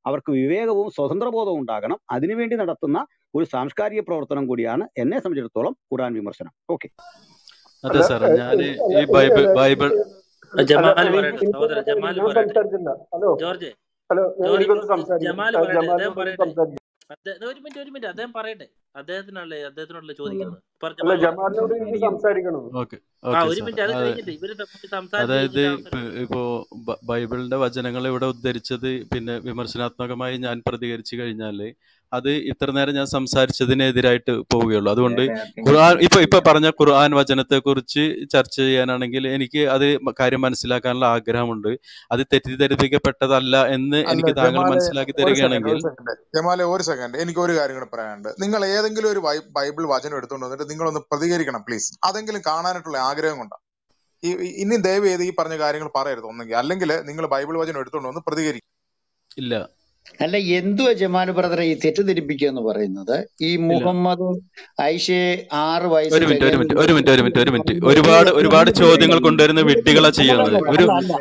അവർക്ക് വിവേകവും സ്വതന്ത്രബോധവും ഉണ്ടാകണം. അതിനുവേണ്ടി നടത്തുന്ന ഒരു സാംസ്കാരിക പ്രവർത്തനം കൂടിയാണ് എന്നെ സംബന്ധിച്ചിടത്തോളം ഖുർആൻ വിമർശനം. ഓക്കെ.
അതെ
അല്ല
സാർ, ഞാൻ ഈ
എനിക്കല്ല
ബൈബിൾ
അല്ല
ജമാൽ
എനിക്ക്
പറയട്ടെ,
എനിക്ക്
സഹോദരൻ ജമാൽ
ഞാൻ
പറയട്ടെ.
സംസാരിച്ചില്ല. ഹലോ
ജോർജ്
ഹലോ
ജോർജ്
എനിക്കൊന്ന് സംസാരിക്കണം.
ജമാൽ പറയട്ടെ, അദ്ദേഹം
ജമാലിനോട് ഒന്ന്
പറയട്ടെ.
സംസാരിക്കണം.
ഒരു മിനിറ്റ് അദ്ദേഹം പറയട്ടെ. അദ്ദേഹത്തിനോടല്ലേ ചോദിക്കുന്നത്.
അല്ല ജമാലിനോട് എനിക്ക് സംസാരിക്കണം.
ഓക്കെ
ആ
ഓക്കെ
ഒരു
സാർ.
മിനിറ്റ്, അത് കഴിഞ്ഞിട്ട് ഇവര് തമ്മിൽ സംസാരിച്ച്
അതായത്
കഴിഞ്ഞിട്ട് അവസരം
ഇപ്പോ ബൈബിളിന്റെ വചനങ്ങൾ ഇവിടെ ഉദ്ധരിച്ചത് പിന്നെ വിമർശനാത്മകമായി ഞാൻ പ്രതികരിച്ചു കഴിഞ്ഞാൽ അത് ഇത്ര നേരം ഞാൻ സംസാരിച്ചതിനെതിരായിട്ട് പോവുകയുള്ളൂ. അതുകൊണ്ട് ഖുർആൻ ഇപ്പൊ പറഞ്ഞ ഖുർആൻ വചനത്തെ കുറിച്ച് ചർച്ച ചെയ്യാനാണെങ്കിൽ എനിക്ക് അത് കാര്യം മനസ്സിലാക്കാനുള്ള ആഗ്രഹമുണ്ട്. അത് തെറ്റിദ്ധരിപ്പിക്കപ്പെട്ടതല്ല എന്ന്
അല്ല
എനിക്ക് താങ്കൾ
ജമാലെ
മനസ്സിലാക്കി
ഒരു സെക്കൻഡ്
തരികയാണെങ്കിൽ.
ജമാലെ ഒരു സെക്കൻഡ്, എനിക്ക് ഒരു കാര്യം കൂടെ പറയാനുണ്ട്. നിങ്ങൾ ഏതെങ്കിലും ഒരു ബൈബിൾ വചനം എടുത്തുകൊണ്ട് വന്നിട്ട് നിങ്ങളൊന്ന് പ്രതികരിക്കണം പ്ലീസ്. അതെങ്കിലും കാണാനായിട്ടുള്ള ആഗ്രഹം കൊണ്ടാണ്. ഇനി ദയവ് ചെയ്ത് ഈ പറഞ്ഞ കാര്യങ്ങൾ പറയരുത് ഒന്നെങ്കിൽ, അല്ലെങ്കിൽ നിങ്ങൾ ബൈബിൾ വചനം എടുത്തുകൊണ്ട് വന്ന് പ്രതികരിക്കും.
ഇല്ല
അല്ല, എന്തുവാ ജമാൽ ബ്രദറെ ഈ തെറ്റിദ്ധരിപ്പിക്കുക എന്ന് പറയുന്നത്? ഈ
ഇല്ല
മുഹമ്മദ് ഐഷയെ 6 വയസ്സ്
ഒരു മിനിറ്റ്
തികയുന്നതിന്
ഒരുപാട് ചോദ്യങ്ങൾ കൊണ്ടുവരുന്ന വിഡ്ഢികളാ ചെയ്യുന്നത്. ഒരു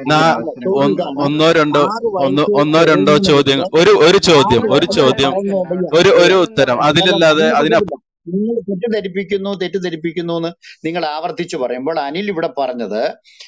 ഒന്നോ രണ്ടോ ചോദ്യങ്ങൾ, ഒരു ചോദ്യം ഒരു ഉത്തരം, അതിലല്ലാതെ അതിനപ്പുറം.
നിങ്ങൾ തെറ്റിദ്ധരിപ്പിക്കുന്നു എന്ന് നിങ്ങൾ ആവർത്തിച്ചു പറയുമ്പോൾ അനിൽ ഇവിടെ പറഞ്ഞത്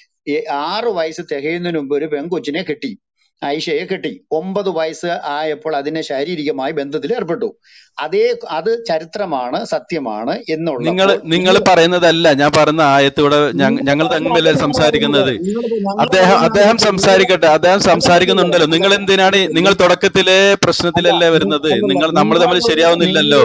6 വയസ്സ് തികയുന്നതിന് മുമ്പ് ഒരു പെൺകൊച്ചിനെ കെട്ടി, ഐഷയെ കെട്ടി. 9 വയസ്സ് ആയപ്പോൾ അതിനെ ശാരീരികമായി ബന്ധത്തിൽ ഏർപ്പെട്ടു. അത് ചരിത്രമാണ്, സത്യമാണ് എന്നുള്ളപ്പോൾ
നിങ്ങൾ പറയുന്നതല്ല ഞാൻ പറയുന്ന ആയത്തൂടെ ഞങ്ങൾ തമ്മിലല്ലേ സംസാരിക്കുന്നത്. അദ്ദേഹം സംസാരിക്കുന്നുണ്ടല്ലോ. നിങ്ങൾ എന്തിനാണ് നിങ്ങൾ തുടക്കത്തിലെ പ്രശ്നത്തിലല്ലേ വരുന്നത്? നമ്മൾ തമ്മിൽ ശരിയാവുന്നില്ലല്ലോ.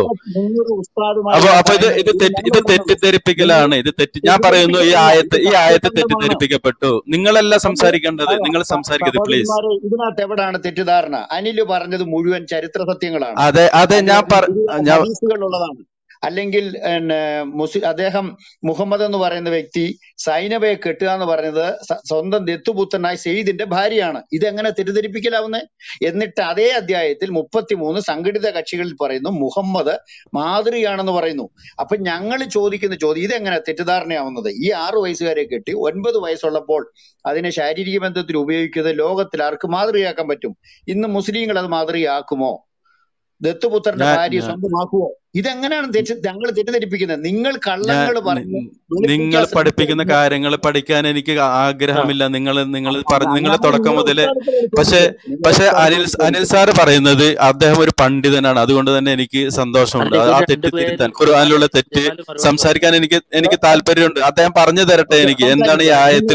അപ്പൊ ഇത് തെറ്റിദ്ധരിപ്പിക്കലാണ്. ഞാൻ പറയുന്നു ഈ ആയത്ത് തെറ്റിദ്ധരിപ്പിക്കപ്പെട്ടു. നിങ്ങളല്ല സംസാരിക്കേണ്ടത്, നിങ്ങൾ സംസാരിക്കരുത് പ്ലീസ്.
ഇതിനകത്ത് എവിടാണ് തെറ്റിദ്ധാരണ? അനില് പറഞ്ഞത് മുഴുവൻ ചരിത്ര സത്യങ്ങളാണ്,
അതെ
ഹദീസുകളുള്ളതാണ്. അല്ലെങ്കിൽ അദ്ദേഹം മുഹമ്മദ് എന്ന് പറയുന്ന വ്യക്തി സൈനബയെ കെട്ടുക എന്ന് പറയുന്നത് സ്വന്തം ദത്തുപുത്രനായ സെയ്ദിന്റെ ഭാര്യയാണ്. ഇതെങ്ങനെ തെറ്റിദ്ധരിപ്പിക്കലാവുന്നത്? എന്നിട്ട് അതേ അധ്യായത്തിൽ 33 സംഘടിത കക്ഷികളിൽ പറയുന്നു മുഹമ്മദ് മാതൃകയാണെന്ന് പറയുന്നു. അപ്പൊ ഞങ്ങൾ ചോദിക്കുന്ന ചോദ്യം, ഇതെങ്ങനെ തെറ്റിദ്ധാരണയാവുന്നത്? ഈ 6 വയസ്സുകാരെ കെട്ടി 9 വയസ്സുള്ളപ്പോൾ അതിനെ ശാരീരിക ബന്ധത്തിൽ ഉപയോഗിക്കുന്നത് ലോകത്തിൽ ആർക്ക് മാതൃകയാക്കാൻ പറ്റും? ഇന്ന് മുസ്ലിങ്ങൾ അത് മാതൃകയാക്കുമോ? ദത്തുപുത്രന്റെ ഭാര്യ സ്വന്തമാക്കുവോ? ഇതെങ്ങനെയാണ് ഞങ്ങൾ തെറ്റിദ്ധരിപ്പിക്കുന്നത്? നിങ്ങൾ കള്ളങ്ങൾ പറഞ്ഞ്
നിങ്ങൾ പഠിപ്പിക്കുന്ന കാര്യങ്ങൾ പഠിക്കാൻ എനിക്ക് ആഗ്രഹമില്ല. നിങ്ങളെ തുടക്കം മുതലേ പക്ഷെ അനിൽ സാറ് പറയുന്നത് അദ്ദേഹം ഒരു പണ്ഡിതനാണ്. അതുകൊണ്ട് തന്നെ എനിക്ക് സന്തോഷമുണ്ട്. ആ തെറ്റ് തിരുത്താൻ, ഖുർആനിലുള്ള തെറ്റ് സംസാരിക്കാൻ എനിക്ക് താല്പര്യമുണ്ട്. അദ്ദേഹം പറഞ്ഞു തരട്ടെ എനിക്ക് എന്താണ് ഈ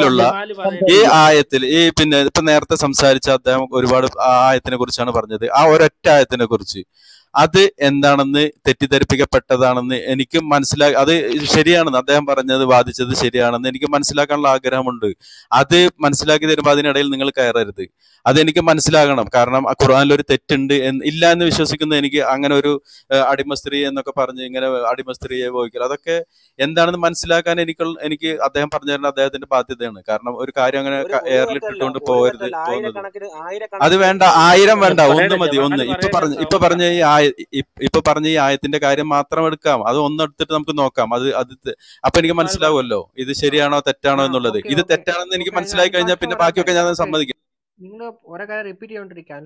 ആയത്തിൽ പിന്നെ ഇപ്പൊ നേരത്തെ സംസാരിച്ച അദ്ദേഹം ഒരുപാട് ആയത്തിനെ കുറിച്ചാണ് പറഞ്ഞത്. ആ ഒരൊറ്റ ആയത്തിനെ കുറിച്ച് അത് എന്താണെന്ന് തെറ്റിദ്ധരിപ്പിക്കപ്പെട്ടതാണെന്ന് എനിക്ക് അത് ശരിയാണെന്ന് അദ്ദേഹം പറഞ്ഞത് വാദിച്ചത് ശരിയാണെന്ന് എനിക്ക് മനസ്സിലാക്കാനുള്ള ആഗ്രഹമുണ്ട്. അത് മനസ്സിലാക്കി തരുമ്പോൾ അതിനിടയിൽ നിങ്ങൾ കയറരുത്. അതെനിക്ക് മനസ്സിലാകണം. കാരണം ഖുർആനിലൊരു തെറ്റുണ്ട് ഇല്ല എന്ന് വിശ്വസിക്കുന്ന എനിക്ക് അങ്ങനെ ഒരു അടിമ സ്ത്രീ എന്നൊക്കെ പറഞ്ഞ് ഇങ്ങനെ അടിമ സ്ത്രീയെ പോയിക്കൽ അതൊക്കെ എന്താണെന്ന് മനസ്സിലാക്കാൻ എനിക്ക് അദ്ദേഹം പറഞ്ഞു തരുന്ന അദ്ദേഹത്തിന്റെ ബാധ്യതയാണ്. കാരണം ഒരു കാര്യം അങ്ങനെ എയറിലിട്ടിട്ടുകൊണ്ട് പോകരുത് പോകുന്നത്. അത് വേണ്ട, 1000 വേണ്ട, 1 മതി. 1 ഇപ്പൊ പറഞ്ഞ ഈ ആയത്തിന്റെ കാര്യം മാത്രം എടുക്കാം. അത് ഒന്നെടുത്തിട്ട് നമുക്ക് നോക്കാം. അപ്പൊ എനിക്ക് മനസ്സിലാവുമല്ലോ ഇത് ശരിയാണോ തെറ്റാണോ എന്നുള്ളത്. ഇത് തെറ്റാണെന്ന് എനിക്ക് മനസ്സിലായി കഴിഞ്ഞാൽ പിന്നെ ബാക്കിയൊക്കെ ഞാൻ സമ്മതിക്കും.
നിങ്ങൾ ഓരോ കാര്യം റിപ്പീറ്റ് ചെയ്തോണ്ടിരിക്കാൻ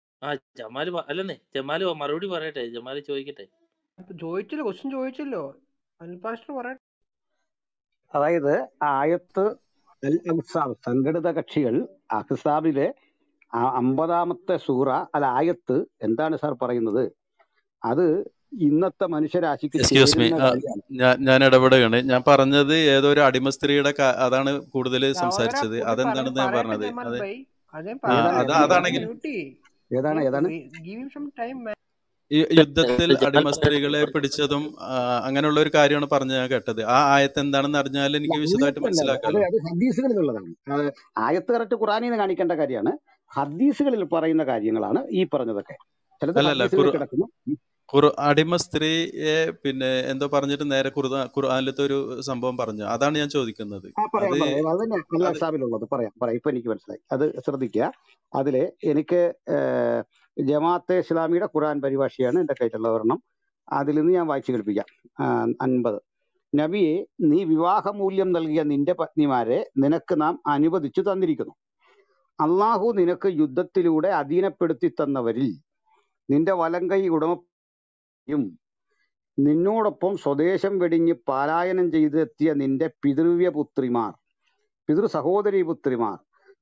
ജമാല് മറുപടി പറയട്ടെ. ജമാല് ചോദിക്കട്ടെ.
ക്വസ്റ്റ്യൻ ചോദിച്ചല്ലോ, അൽപാസ്റ്റർ പറയട്ടെ.
അതായത് ആയത്ത് സംഘടിത കക്ഷികൾ അഹ്സാബിലെ 50-ാമത്തെ സൂറ ആയത്ത് എന്താണ് സാർ പറയുന്നത്? അത് ഇന്നത്തെ മനുഷ്യരാശിക്ക്
എക്സ്ക്യൂസ് മീ, ഞാൻ ഇടപെടുകയാണ്. ഞാൻ പറഞ്ഞത് ഏതോ ഒരു അടിമ സ്ത്രീയുടെ അതാണ് കൂടുതൽ സംസാരിച്ചത്. അതെന്താണെന്ന് ഞാൻ പറഞ്ഞത്. അതാണെങ്കിൽ ഈ യുദ്ധത്തിൽ അടിമ സ്ത്രീകളെ പിടിച്ചതും അങ്ങനെയുള്ള ഒരു കാര്യമാണ് പറഞ്ഞു ഞാൻ കേട്ടത്. ആ ആയത്ത് എന്താണെന്ന് അറിഞ്ഞാൽ എനിക്ക് വിശദമായിട്ട് മനസ്സിലാക്കാം.
ഹദീസുകളിലുള്ളതാണ്. ആയത്ത് കറക്റ്റ് ഖുർആനിൽ നിന്ന് കാണിക്കേണ്ട കാര്യമാണ്. ഹദീസുകളിൽ പറയുന്ന കാര്യങ്ങളാണ് ഈ പറഞ്ഞതൊക്കെ.
അടിമ സ്ത്രീയെ പിന്നെ എന്തോ പറഞ്ഞിട്ട് നേരെ ഖുർആനിലത്തെ ഒരു സംഭവം പറഞ്ഞു. അതാണ് ഞാൻ ചോദിക്കുന്നത്.
പറയാം. ഇപ്പൊ എനിക്ക് മനസ്സിലായി. അത് ശ്രദ്ധിക്കുക. അതില് എനിക്ക് ജമാഅത്തെ ഇസ്ലാമിയുടെ ഖുർആൻ പരിഭാഷയാണ് എന്റെ കയ്യിലുള്ള ഒരെണ്ണം. അതിൽ നിന്ന് ഞാൻ വായിച്ചു കേൾപ്പിക്കാം. 50. നബിയെ, നീ വിവാഹമൂല്യം നൽകിയ നിന്റെ പത്നിമാരെ നിനക്ക് നാം അനുവദിച്ചു തന്നിരിക്കുന്നു. അള്ളാഹു നിനക്ക് യുദ്ധത്തിലൂടെ അധീനപ്പെടുത്തി തന്നവരിൽ നിന്റെ വലങ്കൈ ഉടമയും നിന്നോടൊപ്പം സ്വദേശം വെടിഞ്ഞ് പലായനം ചെയ്തെത്തിയ നിന്റെ പിതൃ സഹോദരി പുത്രിമാർ,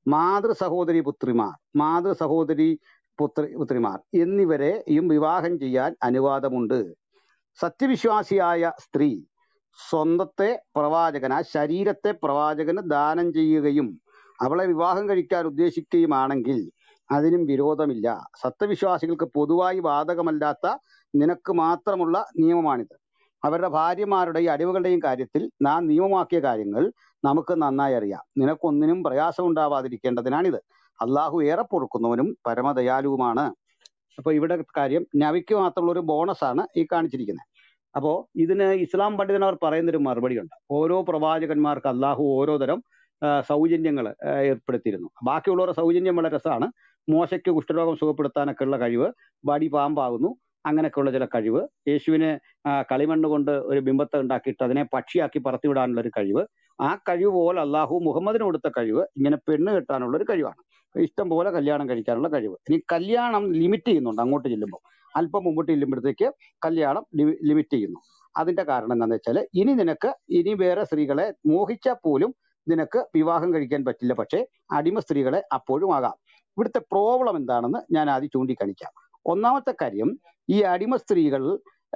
മാതൃ സഹോദരി പുത്രിമാർ എന്നിവരെയും വിവാഹം ചെയ്യാൻ അനുവാദമുണ്ട്. സത്യവിശ്വാസിയായ സ്ത്രീ സ്വന്തത്തെ ശരീരത്തെ പ്രവാചകന് ദാനം ചെയ്യുകയും അവളെ വിവാഹം കഴിക്കാൻ ഉദ്ദേശിക്കുകയുമാണെങ്കിൽ അതിനും വിരോധമില്ല. സത്യവിശ്വാസികൾക്ക് പൊതുവായി ബാധകമല്ലാത്ത നിനക്ക് മാത്രമുള്ള നിയമമാണിത്. അവരുടെ ഭാര്യമാരുടെയും അടിമകളുടെയും കാര്യത്തിൽ നാം നിയമമാക്കിയ കാര്യങ്ങൾ നമുക്ക് നന്നായി അറിയാം. നിനക്കൊന്നിനും പ്രയാസമുണ്ടാവാതിരിക്കേണ്ടതിനാണിത്. അള്ളാഹു ഏറെ പൊറുക്കുന്നവനും പരമദയാലുവുമാണ്. അപ്പൊ ഇവിടെ കാര്യം നബിക്ക് മാത്രമുള്ള ഒരു ബോണസാണ് ഈ കാണിച്ചിരിക്കുന്നത്. അപ്പോ ഇതിന് ഇസ്ലാം പണ്ഡിതന്മാർ പറയുന്നൊരു മറുപടി ഉണ്ട്. ഓരോ പ്രവാചകന്മാർക്ക് അള്ളാഹു ഓരോ തരം സൗജന്യങ്ങൾ ഏർപ്പെടുത്തിയിരുന്നു. ബാക്കിയുള്ളവരുടെ സൗജന്യം വളരെ രസമാണ്. മോശയ്ക്ക് കുഷ്ഠരോഗം സുഖപ്പെടുത്താനൊക്കെ ഉള്ള കഴിവ്, വടി പാമ്പാകുന്നു, അങ്ങനെയൊക്കെയുള്ള ചില കഴിവ്. യേശുവിനെ കളിമണ്ണ് കൊണ്ട് ഒരു ബിംബത്തെ ഉണ്ടാക്കിയിട്ട് അതിനെ പക്ഷിയാക്കി പറത്തിവിടാനുള്ള ഒരു കഴിവ്. ആ കഴിവ് പോലെ അള്ളാഹു മുഹമ്മദിന് കൊടുത്ത കഴിവ് ഇങ്ങനെ പെണ്ണ് കെട്ടാനുള്ള ഒരു കഴിവാണ്. ഇഷ്ടം പോലെ കല്യാണം കഴിക്കാനുള്ള കഴിവ്. ഇനി കല്യാണം ലിമിറ്റ് ചെയ്യുന്നുണ്ട്. അങ്ങോട്ട് ചെല്ലുമ്പോൾ അല്പം മുമ്പോട്ട് ചെല്ലുമ്പോഴത്തേക്ക് കല്യാണം ലിമിറ്റ് ചെയ്യുന്നു. അതിന്റെ കാരണം എന്താണെന്ന് വെച്ചാൽ ഇനി വേറെ സ്ത്രീകളെ മോഹിച്ചാൽ പോലും നിനക്ക് വിവാഹം കഴിക്കാൻ പറ്റില്ല. പക്ഷേ അടിമ സ്ത്രീകളെ അപ്പോഴും ആകാം. ഇവിടുത്തെ പ്രോബ്ലം എന്താണെന്ന് ഞാൻ ആദ്യം ചൂണ്ടിക്കാണിക്കാം. ഒന്നാമത്തെ കാര്യം, ഈ അടിമ സ്ത്രീകൾ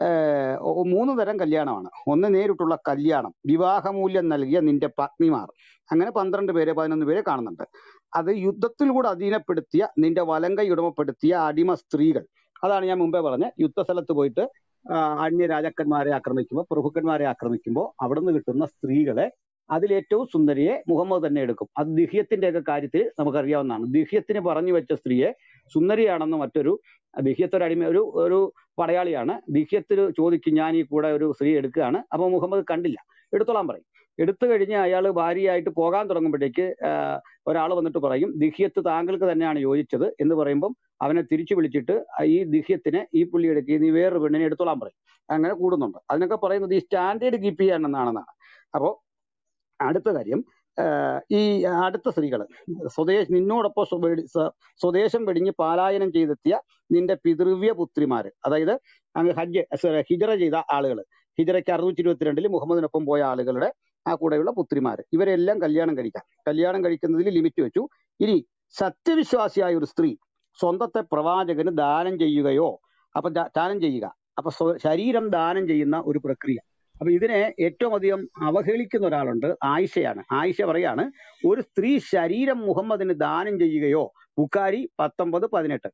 3 തരം കല്യാണമാണ്. ഒന്ന് നേരിട്ടുള്ള കല്യാണം, വിവാഹമൂല്യം നൽകിയ നിന്റെ പത്നിമാർ, അങ്ങനെ 12 പേരെ 11 പേരെ കാണുന്നുണ്ട്. അത് യുദ്ധത്തിലൂടെ അധീനപ്പെടുത്തിയ നിന്റെ വലങ്കൈ ഉടമപ്പെടുത്തിയ അടിമ സ്ത്രീകൾ. അതാണ് ഞാൻ മുമ്പേ പറഞ്ഞ യുദ്ധസ്ഥലത്ത് പോയിട്ട് അന്യ രാജാക്കന്മാരെ ആക്രമിക്കുമ്പോൾ, പ്രഭുക്കന്മാരെ ആക്രമിക്കുമ്പോൾ അവിടുന്ന് കിട്ടുന്ന സ്ത്രീകളെ അതിലേറ്റവും സുന്ദരിയെ മുഹമ്മദ് തന്നെ എടുക്കും. അത് ദിഹ്യത്തിന്റെ ഒക്കെ കാര്യത്തിൽ നമുക്കറിയാവുന്നതാണ്. ദിഹ്യത്തിന് പറഞ്ഞു വെച്ച സ്ത്രീയെ സുന്ദരിയാണെന്ന് ദിഹ്യത്തൊരു അടിമ ഒരു പടയാളിയാണ്. ദിഹ്യത്തിൽ ചോദിക്കും, ഞാൻ ഈ കൂടെ ഒരു സ്ത്രീ എടുക്കുകയാണ്. അപ്പൊ മുഹമ്മദ് കണ്ടില്ല, എടുത്തോളാൻ പറയും. എടുത്തു കഴിഞ്ഞ് അയാൾ ഭാര്യയായിട്ട് പോകാൻ തുടങ്ങുമ്പോഴേക്ക് ഒരാൾ വന്നിട്ട് പറയും, ദിഹ്യത്ത് താങ്കൾക്ക് തന്നെയാണ് യോജിച്ചത് എന്ന് പറയുമ്പം അവനെ തിരിച്ചു വിളിച്ചിട്ട് ഈ ദിഹ്യത്തിനെ ഈ പുള്ളി എടുക്കുക, നീ വേറൊരു പെണ്ണിനെ എടുത്തോളാൻ പറയും. അങ്ങനെ കൂടുന്നുണ്ട്. അതിനൊക്കെ പറയുന്നത് ഈ സ്റ്റാൻഡേർഡ് കീപ്പ് ചെയ്യാനെന്നാണെന്നാണ്. അപ്പോൾ അടുത്ത കാര്യം, ഈ അടുത്ത സ്ത്രീകൾ നിന്നോടൊപ്പം സ്വദേശം വെടിഞ്ഞ് പലായനം ചെയ്തെത്തിയ നിന്റെ പിതൃവ്യ പുത്രിമാര്, അതായത് അങ്ങ് ഹിജറ ചെയ്ത ആളുകൾ, ഹിജറയ്ക്ക് 622 മുഹമ്മദിനൊപ്പം പോയ ആളുകളുടെ ആ കൂടെയുള്ള പുത്രിമാര്, ഇവരെല്ലാം കല്യാണം കഴിക്കുന്നതിൽ ലിമിറ്റ് വെച്ചു. ഇനി സത്യവിശ്വാസിയായ ഒരു സ്ത്രീ സ്വന്തത്തെ പ്രവാചകന് ദാനം ചെയ്യുക, അപ്പൊ ശരീരം ദാനം ചെയ്യുന്ന ഒരു പ്രക്രിയ. അപ്പൊ ഇതിനെ ഏറ്റവും അധികം അവഹേളിക്കുന്ന ഒരാളുണ്ട്, ആയിഷയാണ്. ആയിഷ പറയാണ്, ഒരു സ്ത്രീ ശരീരം മുഹമ്മദിന് ദാനം ചെയ്യുകയോ, ബുഖാരി 1918,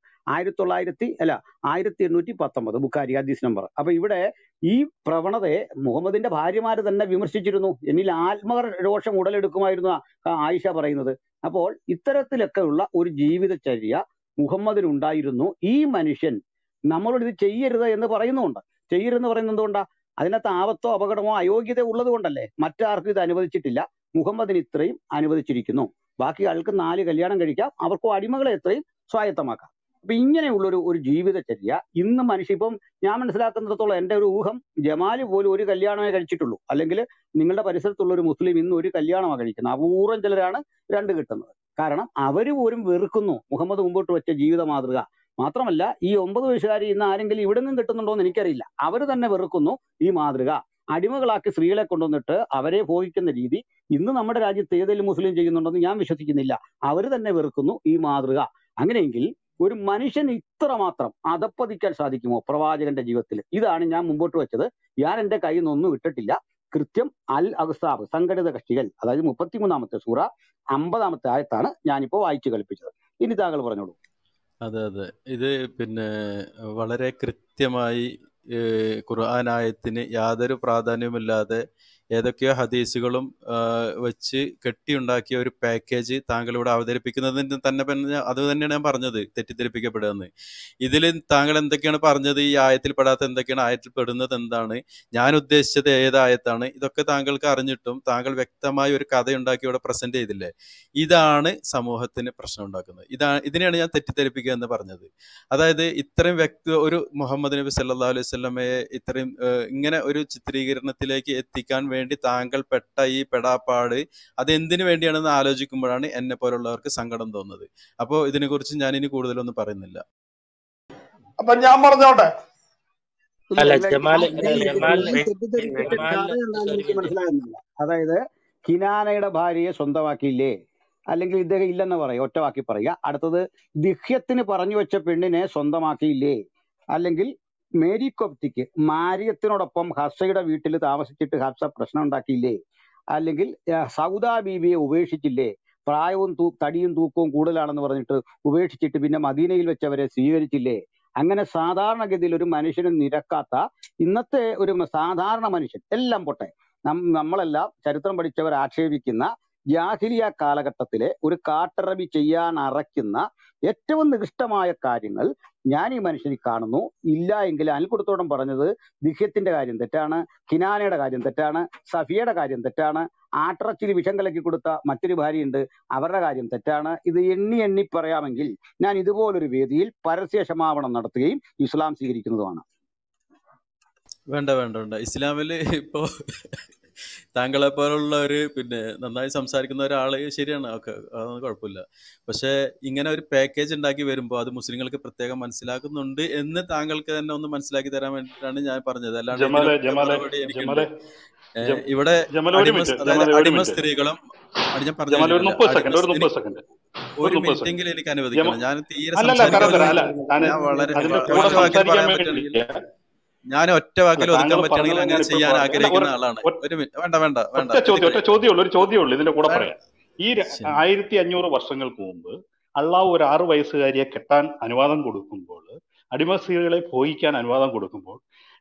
1819 ബുഖാരി ഹദീസ് നമ്പർ. അപ്പൊ ഇവിടെ ഈ പ്രവണതയെ മുഹമ്മദിന്റെ ഭാര്യമാര് തന്നെ വിമർശിച്ചിരുന്നു. എന്നിൽ ആത്മരോഷം ഉടലെടുക്കുമായിരുന്നു ആയിഷ പറയുന്നത്. അപ്പോൾ ഇത്തരത്തിലൊക്കെ ഉള്ള ഒരു ജീവിതചര്യ മുഹമ്മദിനുണ്ടായിരുന്നു. ഈ മനുഷ്യൻ നമ്മളോട് ഇത് ചെയ്യരുത് എന്ന് പറയുന്നുണ്ട്. ചെയ്യരുതെന്ന് പറയുന്നത് എന്തുകൊണ്ടാ? അതിനകത്ത് ആപത്തോ അപകടമോ അയോഗ്യത ഉള്ളത് കൊണ്ടല്ലേ. മറ്റാർക്കും ഇത് അനുവദിച്ചിട്ടില്ല, മുഹമ്മദിന് ഇത്രയും അനുവദിച്ചിരിക്കുന്നു. ബാക്കി ആൾക്ക് 4 കല്യാണം കഴിക്കാം, അവർക്കും അടിമകളെ എത്രയും സ്വായത്തമാക്കാം. അപ്പൊ ഇങ്ങനെയുള്ളൊരു ജീവിതചര്യ ഇന്ന് ഇപ്പം ഞാൻ മനസ്സിലാക്കുന്നിടത്തോളം എൻ്റെ ഒരു ഊഹം, ജമാല് പോലും ഒരു കല്യാണമേ കഴിച്ചിട്ടുള്ളൂ. അല്ലെങ്കിൽ നിങ്ങളുടെ പരിസരത്തുള്ള ഒരു മുസ്ലിം ഇന്ന് ഒരു കല്യാണമാണ് കഴിക്കുന്നത്. അപൂർവം ചിലരാണ് 2 കിട്ടുന്നത്. കാരണം അവര് പോലും വെറുക്കുന്നു മുഹമ്മദ് മുമ്പോട്ട് വെച്ച ജീവിത മാതൃക. മാത്രമല്ല, ഈ 9 വയസ്സുകാരി ഇന്ന് ആരെങ്കിലും ഇവിടെ നിന്നും കിട്ടുന്നുണ്ടോ എന്ന് എനിക്കറിയില്ല. അവർ തന്നെ വെറുക്കുന്നു ഈ മാതൃക. അടിമകളാക്കി സ്ത്രീകളെ കൊണ്ടുവന്നിട്ട് അവരെ ഭോഗിക്കുന്ന രീതി ഇന്ന് നമ്മുടെ രാജ്യത്ത് ഏതെങ്കിലും മുസ്ലിം ചെയ്യുന്നുണ്ടെന്ന് ഞാൻ വിശ്വസിക്കുന്നില്ല. അവർ തന്നെ വെറുക്കുന്നു ഈ മാതൃക. അങ്ങനെയെങ്കിൽ ഒരു മനുഷ്യൻ ഇത്രമാത്രം അധപ്പതിക്കാൻ സാധിക്കുമോ പ്രവാചകന്റെ ജീവിതത്തിൽ? ഇതാണ് ഞാൻ മുമ്പോട്ട് വെച്ചത്. ഞാൻ എൻ്റെ കയ്യിൽ നിന്നൊന്നും ഇട്ടിട്ടില്ല. കൃത്യം അൽ അഹ്സാബ്, സംഘടിത കക്ഷികൾ, അതായത് 33-ാമത്തെ സൂറ 50-ാമത്തെ ആയത്താണ് ഞാനിപ്പോൾ വായിച്ചു കളിപ്പിച്ചത്. ഇനി താങ്കൾ പറഞ്ഞോളൂ.
അതെ, ഇത് വളരെ കൃത്യമായി ഖുർആൻ ആയത്തിന് യാതൊരു പ്രാധാന്യവുമില്ലാതെ ഏതൊക്കെയോ ഹദീസുകളും വെച്ച് കെട്ടിയുണ്ടാക്കിയ ഒരു പാക്കേജ് താങ്കൾ ഇവിടെ അവതരിപ്പിക്കുന്നതിന് തന്നെ അത് തന്നെയാണ് ഞാൻ പറഞ്ഞത്, തെറ്റിദ്ധരിപ്പിക്കപ്പെടുകയെന്ന്. ഇതിൽ താങ്കൾ എന്തൊക്കെയാണ് പറഞ്ഞത്, ഈ ആയത്തിൽ പെടാത്ത എന്തൊക്കെയാണ്, ആയത്തിൽ പെടുന്നത് എന്താണ്, ഞാൻ ഉദ്ദേശിച്ചത് ഏതായത്താണ്, ഇതൊക്കെ താങ്കൾക്ക് അറിഞ്ഞിട്ടും താങ്കൾ വ്യക്തമായി ഒരു കഥയുണ്ടാക്കി ഇവിടെ പ്രസന്റ് ചെയ്തില്ലേ. ഇതാണ് സമൂഹത്തിന് പ്രശ്നം ഉണ്ടാക്കുന്നത്. ഇതിനെയാണ് ഞാൻ തെറ്റിദ്ധരിപ്പിക്കുക എന്ന് പറഞ്ഞത്. അതായത് ഇത്രയും ഒരു മുഹമ്മദ് നബി സല്ലല്ലാഹു അലൈഹി വസല്ലമയെ ഇത്രയും ഇങ്ങനെ ഒരു ചിത്രീകരണത്തിലേക്ക് എത്തിക്കാൻ വേണ്ടി താങ്കൾ പെട്ട ഈ പെടാപ്പാട് അത് എന്തിനു വേണ്ടിയാണെന്ന് ആലോചിക്കുമ്പോഴാണ് എന്നെ പോലുള്ളവർക്ക് സങ്കടം തോന്നുന്നത്. അപ്പോൾ ഇതിനെക്കുറിച്ച് ഞാൻ ഇനി കൂടുതലൊന്നും പറയുന്നില്ല.
അപ്പൊ ഞാൻ പറഞ്ഞോട്ടെ.
ഇല്ല
അല്ല
ഇല്ല
ജമാല്
ഞാൻ ഈ
ജമാലിന്
തെറ്റിദ്ധരിപ്പിച്ച കഥ
ജമാലിന്
എന്താണെന്ന്
ഒരു
എനിക്ക്
മിനിറ്റ്.
മനസ്സിലാകുന്നില്ല. അതായത് കിനാനയുടെ ഭാര്യയെ സ്വന്തമാക്കിയില്ലേ, അല്ലെങ്കിൽ ഇദ്ദേഹം ഇല്ലെന്ന് പറയുക, ഒറ്റ വാക്കി പറയുക. അടുത്തത് ദിഹ്യത്തിന് പറഞ്ഞു വെച്ച പെണ്ണിനെ സ്വന്തമാക്കിയില്ലേ, അല്ലെങ്കിൽ മേരി കൊപ്തിക്ക് മാരിയത്തിനോടൊപ്പം ഹഫ്സയുടെ വീട്ടിൽ താമസിച്ചിട്ട് ഹഫ്സ പ്രശ്നം ഉണ്ടാക്കിയില്ലേ, അല്ലെങ്കിൽ സൗദാ ബീവിയെ ഉപേക്ഷിച്ചില്ലേ, പ്രായവും തടിയും തൂക്കവും കൂടുതലാണെന്ന് പറഞ്ഞിട്ട് ഉപേക്ഷിച്ചിട്ട് പിന്നെ മദീനയിൽ വെച്ച് അവരെ സ്വീകരിച്ചില്ലേ. അങ്ങനെ സാധാരണഗതിയിൽ ഒരു മനുഷ്യന് നിരക്കാത്ത ഇന്നത്തെ ഒരു സാധാരണ മനുഷ്യൻ എല്ലാം പൊട്ടെ, നമ്മളെല്ലാം ചരിത്രം പഠിച്ചവർ ആക്ഷേപിക്കുന്ന ജാഹിലിയ കാലഘട്ടത്തിലെ ഒരു കാട്ടറബി ചെയ്യാൻ അറയ്ക്കുന്ന ഏറ്റവും നികൃഷ്ടമായ കാര്യങ്ങൾ ഞാൻ ഈ മനുഷ്യനിൽ കാണുന്നു. ഇല്ല എങ്കിൽ അനിൽക്കുടത്തോടം പറഞ്ഞത് ദിഹ്യത്തിന്റെ കാര്യം തെറ്റാണ്, കിനാനയുടെ കാര്യം തെറ്റാണ്, സഫിയയുടെ കാര്യം തെറ്റാണ്, ആട്ടിറച്ചിൽ വിഷം കലക്കി കൊടുത്ത മറ്റൊരു ഭാര്യയുണ്ട്, അവരുടെ കാര്യം തെറ്റാണ്. ഇത് എണ്ണി എണ്ണി പറയാമെങ്കിൽ ഞാൻ ഇതുപോലൊരു വേദിയിൽ പരസ്യ ക്ഷമാപണം നടത്തുകയും ഇസ്ലാം സ്വീകരിക്കുന്നതുമാണ്.
വേണ്ട വേണ്ട വേണ്ട. ഇസ്ലാമില് ഇപ്പോ താങ്കളെ പോലുള്ള ഒരു നന്നായി സംസാരിക്കുന്ന ഒരാള് ശരിയാണ്, ഒക്കെ അതൊന്നും കുഴപ്പമില്ല. പക്ഷെ ഇങ്ങനെ ഒരു പാക്കേജ് ഉണ്ടാക്കി വരുമ്പോൾ അത് മുസ്ലിങ്ങൾക്ക് പ്രത്യേകം മനസ്സിലാക്കുന്നുണ്ട് എന്ന് താങ്കൾക്ക് തന്നെ ഒന്ന് മനസ്സിലാക്കി തരാൻ വേണ്ടിയിട്ടാണ് ഞാൻ പറഞ്ഞത്. അല്ലാണ്ട്
ജമാലെ
ഇതിനൊക്കെ
ജമാലെ
മറുപടി എനിക്കുണ്ട്.
ജമാലെ
ഇവിടെ
ജമാലെ ഒരു മിനിറ്റ്,
അതായത്
ജമാലെ ഒരു
അടിമ
മിനിറ്റ്,
സ്ത്രീകളും ഞാൻ പറഞ്ഞു
ജമാലെ ഒരു
കഴിഞ്ഞില്ല.
30 സെക്കൻഡ്, ഒരു 30 സെക്കൻഡ്, ഒരു
ഒരു
30
മിനിറ്റ്
സെക്കൻഡ്.
എങ്കിലും എനിക്ക് അനുവദിക്കണം. ഞാൻ തീരെ
അല്ലല്ല, തരാം
സംസാരിക്കാൻ
തരാം. അല്ല,
ഞാൻ വളരെ
അതിന്റെ
ഒറ്റ
കൂടെ
വാക്കിൽ
സംസാരിക്കാൻ
പറയാൻ പറ്റുകയാണെങ്കിൽ
വേണ്ടിയില്ല.
ഞാൻ ഒറ്റ വാക്കിൽ
അല്ല,
ഒതുക്കാൻ
താങ്കൾ
പറ്റുകയാണെങ്കിൽ
പറഞ്ഞത്
അങ്ങനെ
ഞാനിപ്പോൾ
ചെയ്യാൻ
പറയാം.
ആഗ്രഹിക്കുന്ന ആളാണ്. ഒരു മിനിറ്റ്. വേണ്ട വേണ്ട വേണ്ട,
ഒറ്റ ചോദ്യം ഒരു ചോദ്യമേ ഉള്ളൂ, ഇതിന്റെ കൂടെ
വേണ്ട.
പറയാം. ഈ
ശരി.
1500 വർഷങ്ങൾക്ക് മുമ്പ് അള്ളാഹു ഒരു 6 വയസ്സുകാരിയെ കെട്ടാൻ അനുവാദം കൊടുക്കുമ്പോൾ, അടിമ സ്ത്രീകളെ ഭോഗിക്കാൻ അനുവാദം കൊടുക്കുമ്പോൾ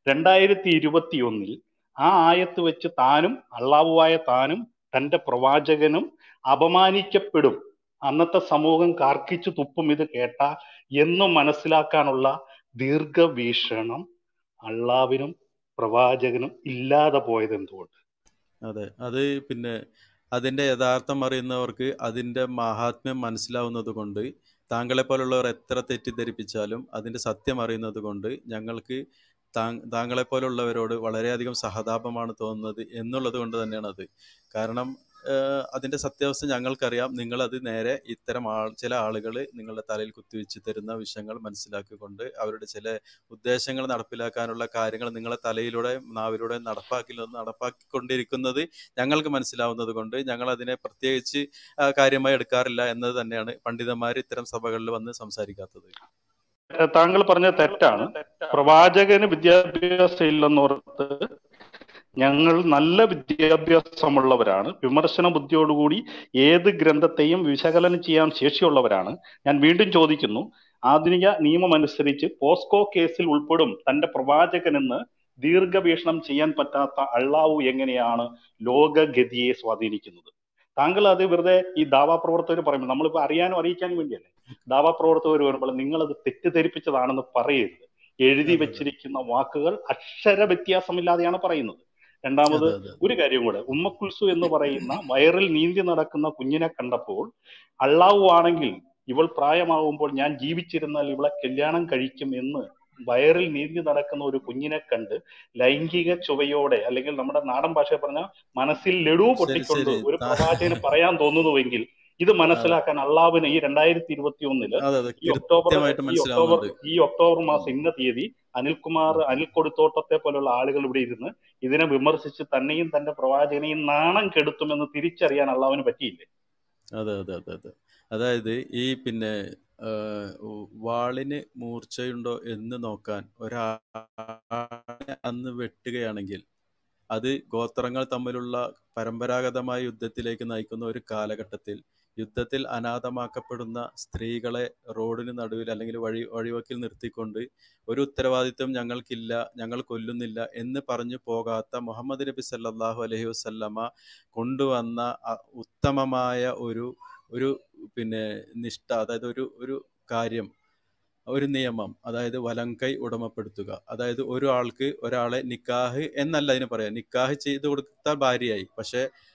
2021 ആ ആയത്ത് വെച്ച് താനും അള്ളാഹുവായ താനും തന്റെ പ്രവാചകനും അപമാനിക്കപ്പെടും, അന്നത്തെ സമൂഹം കാർക്കിച്ചു തുപ്പും ഇത് കേട്ട എന്ന് മനസ്സിലാക്കാനുള്ള ദീർഘവീക്ഷണം അള്ളാവിനും പ്രവാചകനും ഇല്ലാതെ പോയത് എന്തുകൊണ്ട്?
അതെ, അത് അതിന്റെ യഥാർത്ഥം അറിയുന്നവർക്ക് അതിന്റെ മഹാത്മ്യം മനസ്സിലാവുന്നത് കൊണ്ട്, താങ്കളെ പോലുള്ളവർ എത്ര തെറ്റിദ്ധരിപ്പിച്ചാലും അതിന്റെ സത്യം അറിയുന്നത് കൊണ്ട് ഞങ്ങൾക്ക് താങ്കളെ പോലുള്ളവരോട് വളരെയധികം സഹതാപമാണ് തോന്നുന്നത് എന്നുള്ളത് കൊണ്ട് തന്നെയാണ് അത്. കാരണം അതിന്റെ സത്യാവസ്ഥ ഞങ്ങൾക്കറിയാം. നിങ്ങളത് നേരെ ഇത്തരം ചില ആളുകൾ നിങ്ങളുടെ തലയിൽ കുത്തിവെച്ച് തരുന്ന വിഷയങ്ങൾ മനസ്സിലാക്കിക്കൊണ്ട് അവരുടെ ചില ഉദ്ദേശങ്ങൾ നടപ്പിലാക്കാനുള്ള കാര്യങ്ങൾ നിങ്ങളെ തലയിലൂടെ നാവിലൂടെ നടപ്പാക്കിക്കൊണ്ടിരിക്കുന്നത് ഞങ്ങൾക്ക് മനസ്സിലാവുന്നത് കൊണ്ട് ഞങ്ങൾ അതിനെ പ്രത്യേകിച്ച് കാര്യമായി എടുക്കാറില്ല എന്നത് തന്നെയാണ് പണ്ഡിതന്മാർ ഇത്തരം സഭകളിൽ വന്ന് സംസാരിക്കാത്തത്.
താങ്കൾ പറഞ്ഞത് തെറ്റാണ്. പ്രവാചകന് വിദ്യാഭ്യാസം ഇല്ലെന്നോർത്ത് ഞങ്ങൾ നല്ല വിദ്യാഭ്യാസമുള്ളവരാണ്, വിമർശന ബുദ്ധിയോടുകൂടി ഏത് ഗ്രന്ഥത്തെയും വിശകലനം ചെയ്യാൻ ശേഷിയുള്ളവരാണ്. ഞാൻ വീണ്ടും ചോദിക്കുന്നു, ആധുനിക നിയമം അനുസരിച്ച് പോസ്കോ കേസിൽ ഉൾപ്പെടും തന്റെ പ്രവാചകനെന്ന് ദീർഘവീക്ഷണം ചെയ്യാൻ പറ്റാത്ത അള്ളാഹു എങ്ങനെയാണ് ലോകഗതിയെ സ്വാധീനിക്കുന്നത്? താങ്കൾ അത് വെറുതെ ഈ ദാവാ പ്രവർത്തകർ പറയുമ്പോൾ, നമ്മളിപ്പോ അറിയാനും അറിയിക്കാനും വേണ്ടിയല്ലേ ദാവാ പ്രവർത്തകർ വരുമ്പോൾ നിങ്ങൾ അത് തെറ്റിദ്ധരിപ്പിച്ചതാണെന്ന് പറയരുത്. എഴുതി വെച്ചിരിക്കുന്ന വാക്കുകൾ അക്ഷര വ്യത്യാസമില്ലാതെയാണ് പറയുന്നത്. രണ്ടാമത് ഒരു കാര്യം കൂടെ, ഉമ്മക്കുൽസു എന്ന് പറയുന്ന വയറിൽ നീന്തി നടക്കുന്ന കുഞ്ഞിനെ കണ്ടപ്പോൾ അള്ളാഹു ആണെങ്കിൽ ഇവൾ പ്രായമാകുമ്പോൾ ഞാൻ ജീവിച്ചിരുന്നാൽ ഇവളെ കല്യാണം കഴിക്കും എന്ന് വയറിൽ നീന്തി നടക്കുന്ന ഒരു കുഞ്ഞിനെ കണ്ട് ലൈംഗിക ചുവയോടെ, അല്ലെങ്കിൽ നമ്മുടെ നാടൻ ഭാഷ പറഞ്ഞ മനസ്സിൽ ലഡു പൊട്ടിക്കൊണ്ട് ഒരു പ്രവാചകന് പറയാൻ തോന്നുന്നുവെങ്കിൽ ഇത് മനസ്സിലാക്കാൻ അള്ളാഹുവിന് ഈ 2021 ഈ ഒക്ടോബർ മാസം ഇന്ന തീയതി അനിൽ കൊടുത്തോട്ടത്തെ പോലുള്ള ആളുകൾ ഇവിടെ ഇരുന്ന് ഇതിനെ വിമർശിച്ച് തന്നെയും തന്റെ പ്രവാചകനെയും നാണം കെടുത്തുമെന്ന് തിരിച്ചറിയാൻ അള്ളാഹുവിന് പറ്റിയില്ലേ?
അതെ അതെ അതെ അതെ. അതായത് ഈ വാളിന് മൂർച്ചയുണ്ടോ എന്ന് നോക്കാൻ ഒരാളെ അന്ന് വെട്ടുകയാണെങ്കിൽ അത് ഗോത്രങ്ങൾ തമ്മിലുള്ള പരമ്പരാഗതമായ യുദ്ധത്തിലേക്ക് നയിക്കുന്ന ഒരു കാലഘട്ടത്തിൽ യുദ്ധത്തിൽ അനാഥമാക്കപ്പെടുന്ന സ്ത്രീകളെ റോഡിന് നടുവിൽ അല്ലെങ്കിൽ വഴിവക്കിൽ നിർത്തിക്കൊണ്ട് ഒരു ഉത്തരവാദിത്വം ഞങ്ങൾക്കില്ല, ഞങ്ങൾ കൊല്ലുന്നില്ല എന്ന് പറഞ്ഞു പോകാത്ത മുഹമ്മദ് നബി സല്ലല്ലാഹു അലൈഹി വസല്ലമ കൊണ്ടുവന്ന ഉത്തമമായ ഒരു നിഷ്ഠ, അതായത് ഒരു കാര്യം, ഒരു നിയമം, അതായത് വലങ്കൈ ഉടമപ്പെടുത്തുക. അതായത് ഒരാൾക്ക് ഒരാളെ നിക്കാഹ് എന്നല്ല അതിന് പറയാം, നിക്കാഹ് ചെയ്തു കൊടുത്താൽ ഭാര്യയായി, പക്ഷെ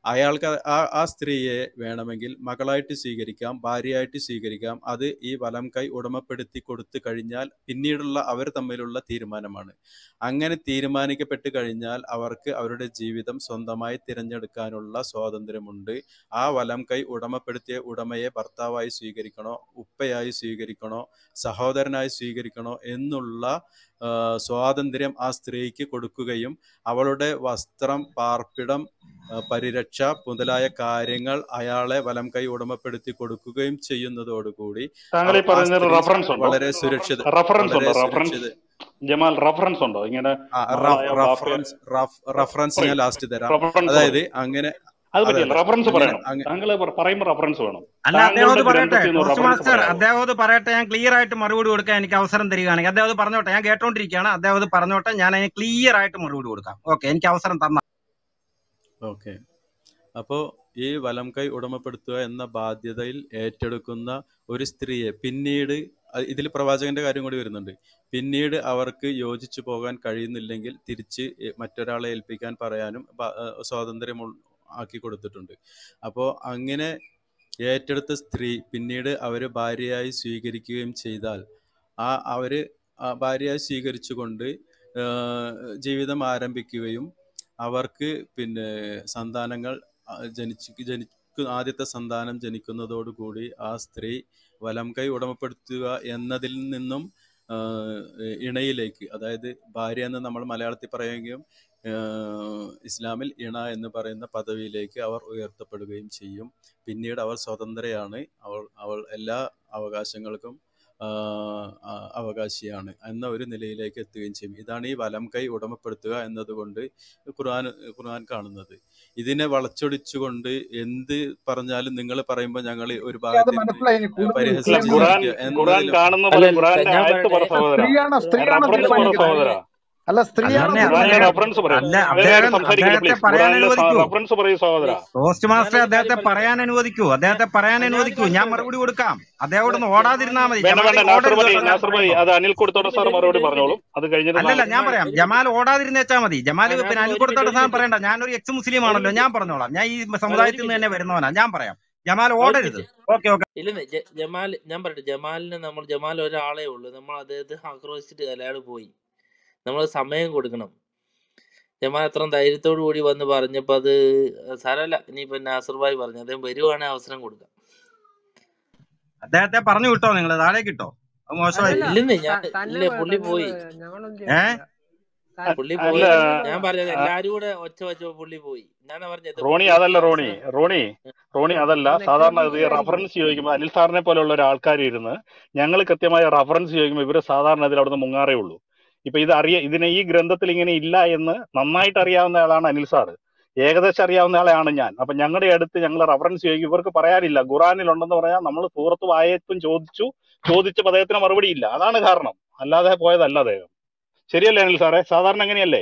അയാൾക്ക് ആ സ്ത്രീയെ വേണമെങ്കിൽ മകളായിട്ട് സ്വീകരിക്കാം, ഭാര്യയായിട്ട് സ്വീകരിക്കാം. അത് ഈ വലം കൈ ഉടമപ്പെടുത്തി കൊടുത്തു കഴിഞ്ഞാൽ പിന്നീടുള്ള അവർ തമ്മിലുള്ള തീരുമാനമാണ്. അങ്ങനെ തീരുമാനിക്കപ്പെട്ട് കഴിഞ്ഞാൽ അവർക്ക് അവരുടെ ജീവിതം സ്വന്തമായി തിരഞ്ഞെടുക്കാനുള്ള സ്വാതന്ത്ര്യമുണ്ട്. ആ വലം കൈ ഉടമപ്പെടുത്തിയ ഉടമയെ ഭർത്താവായി സ്വീകരിക്കണോ, ഉപ്പയായി സ്വീകരിക്കണോ, സഹോദരനായി സ്വീകരിക്കണോ എന്നുള്ള സ്വാതന്ത്ര്യം ആ സ്ത്രീക്ക് കൊടുക്കുകയും അവളുടെ വസ്ത്രം, പാർപ്പിടം, പരിരക്ഷ മുതലായ കാര്യങ്ങൾ അയാളെ വലം കൈ ഉടമപ്പെടുത്തി കൊടുക്കുകയും ചെയ്യുന്നതോടുകൂടി
താങ്കൾ ഈ
ആ
പറയുന്ന
സ്ത്രീ
റഫറൻസ് ഉണ്ടോ?
വളരെ
റഫറൻസ് ഉണ്ടോ? റഫറൻസ് ജമാൽ റഫറൻസ് ഉണ്ടോ? ഇങ്ങനെ മകളായ ബാപ്പയെ
റഫറൻസ് ഞാൻ ലാസ്റ്റ് തരാം.
റഫറൻസ്
അതായത്
പറയും.
അങ്ങനെ
അത് പറ്റില്ല, റഫറൻസ്
അങ്ങനെ
പറയണം. താങ്കൾ പറയുമ്പോൾ റഫറൻസ് വേണം.
അല്ല, അദ്ദേഹം
താങ്കളുടെ
പറയട്ടെ,
ഗ്രന്ഥത്തിൽ നിന്ന്
പോസ്റ്റ്
റഫറൻസ്
മാസ്റ്റർ
പറയാമോ?
അദ്ദേഹം പറയട്ടെ. ഞാൻ ക്ലിയർ ആയിട്ട് മറുപടി കൊടുക്കാൻ എനിക്ക് അവസരം തരികയാണെങ്കിൽ അദ്ദേഹം പറഞ്ഞോട്ടെ. ഞാൻ കേട്ടോണ്ടിരിക്കുകയാണ്. അദ്ദേഹം പറഞ്ഞോട്ടെ, ഞാൻ അതിന് ക്ലിയർ ആയിട്ട് മറുപടി കൊടുക്കാം. ഓക്കെ, എനിക്ക് അവസരം തന്ന.
ഓക്കെ. അപ്പോൾ ഈ വലം കൈ ഉടമപ്പെടുത്തുക എന്ന ബാധ്യതയിൽ ഏറ്റെടുക്കുന്ന ഒരു സ്ത്രീയെ പിന്നീട് ഇതിൽ പ്രവാചകന്റെ കാര്യം കൂടി വരുന്നുണ്ട്. പിന്നീട് അവർക്ക് യോജിച്ചു പോകാൻ കഴിയുന്നില്ലെങ്കിൽ തിരിച്ച് മറ്റൊരാളെ ഏൽപ്പിക്കാൻ പറയാനും സ്വാതന്ത്ര്യം ആക്കി കൊടുത്തിട്ടുണ്ട്. അപ്പോൾ അങ്ങനെ ഏറ്റെടുത്ത സ്ത്രീ പിന്നീട് അവർ ഭാര്യയായി സ്വീകരിക്കുകയും ചെയ്താൽ അവർ ഭാര്യയായി സ്വീകരിച്ചുകൊണ്ട് ജീവിതം ആരംഭിക്കുകയും അവർക്ക് പിന്നെ സന്താനങ്ങൾ ആദ്യത്തെ സന്താനം ജനിക്കുന്നതോടുകൂടി ആ സ്ത്രീ വലം കൈ ഉടമപ്പെടുത്തുക എന്നതിൽ നിന്നും ഇണയിലേക്ക്, അതായത് ഭാര്യ എന്ന് നമ്മൾ മലയാളത്തിൽ പറയുകയും ഇസ്ലാമിൽ ഇണ എന്ന് പറയുന്ന പദവിയിലേക്ക് അവർ ഉയർത്തപ്പെടുകയും ചെയ്യും. പിന്നീട് അവർ സ്വതന്ത്രയാണ്, അവൾ എല്ലാ അവകാശങ്ങൾക്കും അവകാശിയാണ് എന്ന ഒരു നിലയിലേക്ക് എത്തുകയും ചെയ്യും. ഇതാണ് ഈ വലം കൈ ഉടമപ്പെടുത്തുക എന്നതുകൊണ്ട് ഖുർആൻ കാണുന്നത്. ഇതിനെ വളച്ചൊടിച്ചുകൊണ്ട് എന്ത് പറഞ്ഞാലും നിങ്ങൾ പറയുമ്പോൾ ഞങ്ങൾ ഒരു ഭാഗത്ത് പരിഹസിച്ച്
ഖുർആൻ കാണുന്ന പോലെ ഖുർആന്റെ ആയത്ത് പറ സഹോദര, റഫറൻസ് പറ സഹോദര.
അല്ല,
റഫറൻസ് പറയൂ സഹോദര.
പോസ്റ്റ് മാസ്റ്റർ അദ്ദേഹത്തെ പറയാൻ അനുവദിക്കൂ, ഞാൻ മറുപടി കൊടുക്കാം. അദ്ദേഹം ഓടാതിരുന്നാ മതി.
അത് അനിൽ കൊടുത്തോട്ടെ സാർ മറുപടി പറഞ്ഞോളും. അത് കഴിഞ്ഞിട്ട്
അല്ലല്ല, ഞാൻ പറയാം. ജമാൽ ഓടാതിരുന്നേച്ചാ മതി. ജമാൽ പിന്നെ അനിൽ കൊടുത്തോട്ടെ സാർ പറയണ്ട. ഞാനൊരു എക്സ് മുസ്ലിം ആണല്ലോ, ഞാൻ പറഞ്ഞോളാം. ഞാൻ ഈ സമുദായത്തിൽ നിന്ന് തന്നെ വരുന്നവനാ, ഞാൻ പറയാം. ജമാൽ ഓടരുത്. Okay okay.
ഇല്ലെന്ന് ജമാൽ, ഞാൻ പറയട്ടെ, ജമാൽ ഒരാളേ ഉള്ളൂ. നമ്മൾ അദ്ദേഹത്തെ ആക്രോശിച്ചിട്ട് അയാൾ പോയി. നമ്മൾ സമയം കൊടുക്കണം. ജമാൽ അത്ര ധൈര്യത്തോടു കൂടി വന്ന് പറഞ്ഞപ്പോ അത് സാരല്ല. ഇനിയിപ്പോ നാസർ ഭായി പറഞ്ഞു, അദ്ദേഹം വരുവാണെങ്കിൽ അവസരം കൊടുക്കാം.
അദ്ദേഹത്തെ പറഞ്ഞു വിട്ടോ, നിങ്ങൾ താഴേക്ക് ഇട്ടോ. മോശമായി.
ഇല്ലെന്ന് ഇല്ല, പുള്ളി പോയി. ഞാൻ പറഞ്ഞത് എല്ലാരും കൂടെ ഒച്ച വെച്ചോ പുള്ളി പോയി. ഞാൻ പറഞ്ഞത്
റോണി അതല്ല. സാധാരണ ഇത് റഫറൻസ് ചോദിക്കുമ്പോൾ അനിൽ സാറിനെ പോലെയുള്ള ഒരു ആൾക്കാർ ഇരുന്ന് ഞങ്ങൾ കൃത്യമായ റഫറൻസ് ചോദിക്കുമ്പോൾ ഇവര് സാധാരണ ഇതിൽ അവിടുന്ന് മുങ്ങാറേ ഉള്ളൂ. ഇപ്പൊ ഇതിനെ ഈ ഗ്രന്ഥത്തിൽ ഇങ്ങനെ ഇല്ല എന്ന് നന്നായിട്ട് അറിയാവുന്ന ആളാണ് അനിൽ സാറ്, ഏകദേശം അറിയാവുന്ന ആളെയാണ് ഞാൻ. അപ്പൊ ഞങ്ങളുടെ അടുത്ത് ഞങ്ങൾ റഫറൻസ് ചോദിക്കും, ഇവർക്ക് പറയാനില്ല. ഖുറാനിൽ ഉണ്ടെന്ന് പറയാൻ നമ്മൾ സൂറത്തും ആയത്തും ചോദിച്ചപ്പോൾ അദ്ദേഹത്തിന് മറുപടി ഇല്ല. അതാണ് കാരണം, അല്ലാതെ പോയതല്ല അദ്ദേഹം. ശരിയല്ലേ അനിൽ സാറേ? സാധാരണ എങ്ങനെയല്ലേ?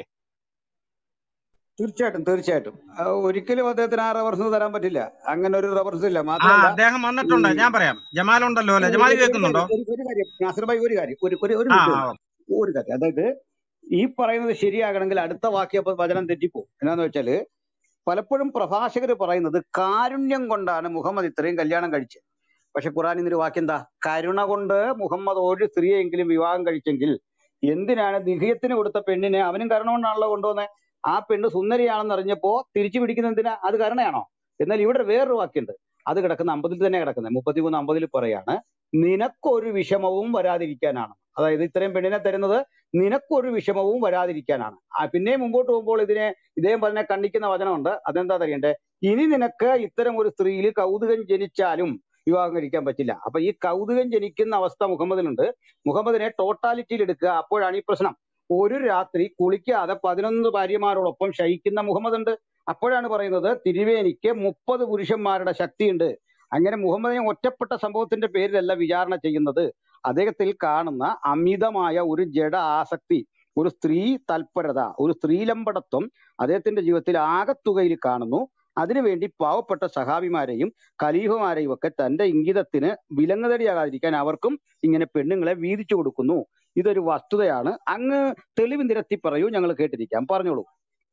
തീർച്ചയായിട്ടും ഒരിക്കലും അദ്ദേഹത്തിന് ആ റഫറൻസ് തരാൻ പറ്റില്ല. അങ്ങനെ ഒരു റഫറൻസ് ഇല്ല. മാത്രമല്ല
അദ്ദേഹം വന്നിട്ടുണ്ട്, ഞാൻ പറയാം. ജമാൽ ഉണ്ടല്ലോ അല്ലെ? ജമാൽ കേൾക്കുന്നുണ്ടോ?
ഒരു കാര്യം നാസിർ ഭായി, ഒരു കാര്യം, അതായത് ഈ പറയുന്നത് ശരിയാകണമെങ്കിൽ അടുത്ത വചനം തെറ്റിപ്പോകും. എന്നാന്ന് വെച്ചാല് പലപ്പോഴും പ്രഭാഷകർ പറയുന്നത് കാരുണ്യം കൊണ്ടാണ് മുഹമ്മദ് ഇത്രയും കല്യാണം കഴിച്ചത്. പക്ഷെ ഖുർആൻ ഇന്നൊരു വാക്യം എന്താ? കരുണ കൊണ്ട് മുഹമ്മദ് ഒരു സ്ത്രീയെങ്കിലും വിവാഹം കഴിച്ചെങ്കിൽ എന്തിനാണ് ദിഹ്യത്തിന് കൊടുത്ത പെണ്ണിനെ അവനും കരുണ കൊണ്ടാണല്ലോ കൊണ്ടുവന്നത്. ആ പെണ്ണ് സുന്ദരിയാണെന്ന് അറിഞ്ഞപ്പോ തിരിച്ചു പിടിക്കുന്ന എന്തിനാ? അത് കരുണയാണോ? എന്നാൽ ഇവിടെ വേറൊരു വാക്യമുണ്ട്, അത് കിടക്കുന്ന 50 തന്നെ കിടക്കുന്നത്. 33:50 പറയാണ്, നിനക്കൊരു വിഷമവും വരാതിരിക്കാനാണ്. അതായത് ഇത്രയും പെണ്ണിനെ തരുന്നത് നിനക്കൊരു വിഷമവും വരാതിരിക്കാനാണ്. പിന്നെ മുമ്പോട്ട് പോകുമ്പോൾ ഇദ്ദേഹം പറഞ്ഞ കണ്ണിക്കുന്ന വചനമുണ്ട്. അതെന്താ അറിയണ്ടേ? ഇനി നിനക്ക് ഇത്തരം ഒരു സ്ത്രീയിൽ കൗതുകം ജനിച്ചാലും വിവാഹം കഴിക്കാൻ പറ്റില്ല. അപ്പൊ ഈ കൗതുകം ജനിക്കുന്ന അവസ്ഥ മുഹമ്മദിനുണ്ട്. മുഹമ്മദിനെ ടോട്ടാലിറ്റിയിൽ എടുക്കുക. അപ്പോഴാണ് ഈ പ്രശ്നം. ഒരു രാത്രി കുളിക്കാതെ 11 ഭാര്യമാരോടൊപ്പം ശയിക്കുന്ന മുഹമ്മദ് ഉണ്ട്. അപ്പോഴാണ് പറയുന്നത് തിരുവേനിക്ക് 30 പുരുഷന്മാരുടെ ശക്തിയുണ്ട്. അങ്ങനെ മുഹമ്മദിനെ ഒറ്റപ്പെട്ട സംഭവത്തിന്റെ പേരിലല്ല വിചാരണ ചെയ്യുന്നത്. അദ്ദേഹത്തിൽ കാണുന്ന അമിതമായ ഒരു ജഡ ആസക്തി, ഒരു സ്ത്രീ തൽപരത, ഒരു സ്ത്രീലമ്പടത്വം അദ്ദേഹത്തിന്റെ ജീവിതത്തിൽ ആകത്തുകയിൽ കാണുന്നു. അതിനുവേണ്ടി പാവപ്പെട്ട സഹാബിമാരെയും ഖലീഫമാരെയും ഒക്കെ തന്റെ ഇംഗിതത്തിന് വിലങ്ങുതടിയാകാതിരിക്കാൻ അവർക്കും ഇങ്ങനെ പെണ്ണുങ്ങളെ വീതിച്ചു കൊടുക്കുന്നു. ഇതൊരു വസ്തുതയാണ്. അങ്ങ് തെളിവ് നിരത്തി പറയൂ, ഞങ്ങൾ കേട്ടിരിക്കാം. പറഞ്ഞോളൂ.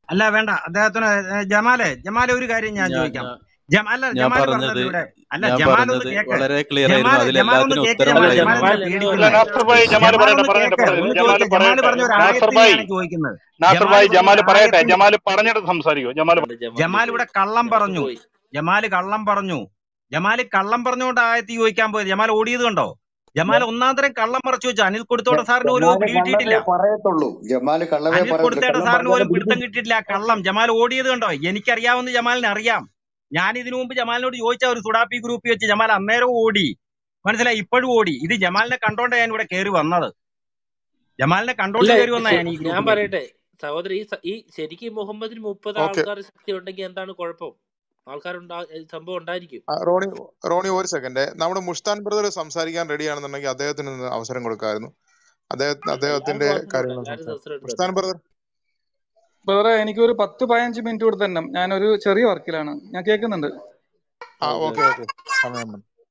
അല്ല വേണ്ട അദ്ദേഹത്തിന് ജമാലെ ഒരു കാര്യം ഞാൻ
ഞാൻ
ചോദിക്കാം.
ഞാൻ
ജമാല്
പറഞ്ഞത്
പറഞ്ഞല്ലോ ഇവിടെ. അല്ല
ഞാൻ
ജമാൽ ഒന്ന്
പറഞ്ഞത്
കേക്ക്.
വളരെ ക്ലിയർ ആയിരുന്നു.
ജമാലൊന്ന്
അതിലെല്ലാത്തിനും
കേക്ക്.
ഉത്തരം
അല്ല
ജമാൽ
ഉണ്ടായിരുന്നു.
എന്തിനാ
ജമാൽ എന്തോ
പേടിക്കുന്നത്?
നാസർ ഭായി ജമാല് പറയട്ടെ
ജമാലൊന്ന്
പറയട്ടെ
കേക്ക്.
പറയട്ടെ
ഒന്ന്
ജമാല്
ചോദിക്കാം. ജമാല്
പറയട്ടെ.
പറഞ്ഞ ഒരു
നാസർ
ആയത്തിന്റെ
ഭായി
ആണ് ചോദിക്കുന്നത്.
നാസർ
ജമാല്
ഭായി
പറഞ്ഞ
ജമാല്
ഒരു
പറയട്ടെ.
ആയത്തിന്റെ
ജമാല് പറഞ്ഞിട്ട് സംസാരിക്കോ. ജമാല്
ജമാൽ ഇവിടെ കള്ളം
ജമാൽ
പറഞ്ഞു.
പോയി.
ജമാല് കള്ളം പറഞ്ഞു. ജമാല് കള്ളം പറഞ്ഞുകൊണ്ട് ആയത്തി ചോദിക്കാൻ പോയത്. ജമാൽ ഓടിയത് കണ്ടോ? ജമാൽ ഒന്നാം തരം കള്ളം മറച്ചു വെച്ചു. അനിൽ കൊടുത്തോട്ട സാറിന് ഒരു
ജമാല്
പിടി കിട്ടിയിട്ടില്ല.
കള്ളവേ പറയത്തുള്ളൂ. ജമാല് കള്ളവേ
അനിൽ
പറയത്തുള്ളൂ.
കൊടുത്തേട്ട
കള്ളം
സാറിന് ഒരു
പറഞ്ഞാലും
പിടുത്തം
പിടിക്കും.
കിട്ടിയിട്ടില്ല. കള്ളം ജമാൽ ഓടിയത് കണ്ടോ? എനിക്കറിയാവുന്ന ജമാലിന് അറിയാം. ഞാൻ ഇതിനു മുമ്പ് ജമാലിനോട് ചോദിച്ച ഒരു സുഡാപ്പി ഗ്രൂപ്പിൽ വെച്ച് ജമാൽ അന്നേരം ഓടി. മനസ്സിലായി? ഇപ്പോഴും ഓടി. ഇത് ജമാലിനെ കണ്ടോണ്ട് ഞാൻ ഇവിടെ കയറി വന്നത്. ജമാലിനെ കണ്ടോണ്ട്
അല്ല
കയറി വന്നാ ഞാൻ ഈ
ഞാൻ
ഗ്രൂപ്പിലേക്ക്.
പറയട്ടെ സഹോദരി, ഈ ശരിക്കും മുഹമ്മദിന് 30
ഓക്കെ
ആൾക്കാർ ശക്തി ഉണ്ടെങ്കിൽ എന്താണ് കുഴപ്പം? സംഭവം ഉണ്ടായിരിക്കും.
റോണി ഒരു സെക്കൻഡ്. നമ്മുടെ മുഷ്താൻ ബ്രദർ സംസാരിക്കാൻ റെഡിയാണെന്നുണ്ടെങ്കിൽ അദ്ദേഹത്തിന് ഒന്ന് അവസരം കൊടുക്കാമായിരുന്നു. അദ്ദേഹത്തിന്റെ കാര്യങ്ങൾ സംസാരിക്കും. മുഷ്താൻ ബ്രദർ.
ബ്രദറെ എനിക്കൊരു 10-15 മിനിറ്റ് കൂടെ തന്നെ. ഞാനൊരു ചെറിയ വർക്കിലാണ്. ഞാൻ കേൾക്കുന്നുണ്ട്.
ഓക്കെ സമയം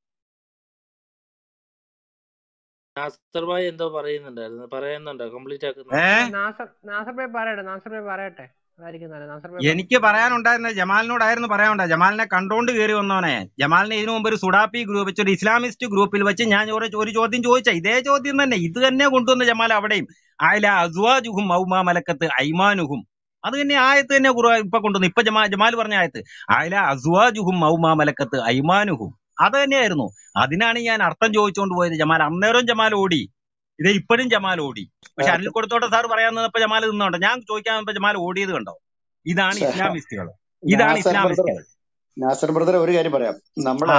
നാസർ ഭായി എന്തോ പറയുന്നുണ്ടോ? കംപ്ലീറ്റ് ആക്കുന്നു.
നാസർ ഭായി പറയട്ടെ.
എനിക്ക് പറയാനുണ്ടായിരുന്ന ജമാലിനോടായിരുന്നു പറയാനുണ്ടായത്. ജമാലിനെ കണ്ടോണ്ട് കയറി വന്നവനെ. ജമാലിനെ ഇതിനു മുമ്പ് ഒരു സുഡാപ്പി ഗ്രൂപ്പ് വെച്ച്, ഒരു ഇസ്ലാമിസ്റ്റ് ഗ്രൂപ്പിൽ വെച്ച് ഞാൻ ഒരു ചോദ്യം ചോദിച്ച ഇതേ ചോദ്യം തന്നെ ഇത് തന്നെ കൊണ്ടുവന്ന ജമാൽ അവിടെയും ആയില അസ്വാജുഹും ഔമാ മലക്കത്ത് ഐമാനുഹും അത് തന്നെ ആയത്ത് തന്നെ ഇപ്പൊ കൊണ്ടുവന്നു. ഇപ്പൊ ജമാൽ പറഞ്ഞ ആയത്ത് ആയില അസ്വാജുഹും ഔമാ മലക്കത്ത് ഐമാനുഹും അത് തന്നെയായിരുന്നു. അതിനാണ് ഞാൻ അർത്ഥം ചോദിച്ചുകൊണ്ട് പോയത്. ജമാൽ അന്നേരം ജമാൽ ഓടി. ഇത് ഇപ്പോഴും ജമാൽ ഓടി. പക്ഷെ അനിൽ കൊടുത്തോട്ടെ സാർ പറയാൻ നിന്നപ്പോ ജമാൽ നിന്നോട്ടെ. ഞാൻ ചോദിക്കാൻ നിന്നപ്പോ ജമാൽ ഓടിയത് കണ്ടോ? ഇതാണ് ഇസ്ലാമിസ്റ്റുകൾ. ഇതാണ് ഇസ്ലാമിസ്റ്റുകൾ.
നാസർ ബ്രദർ ഒരു കാര്യം പറയാം. നമ്മള്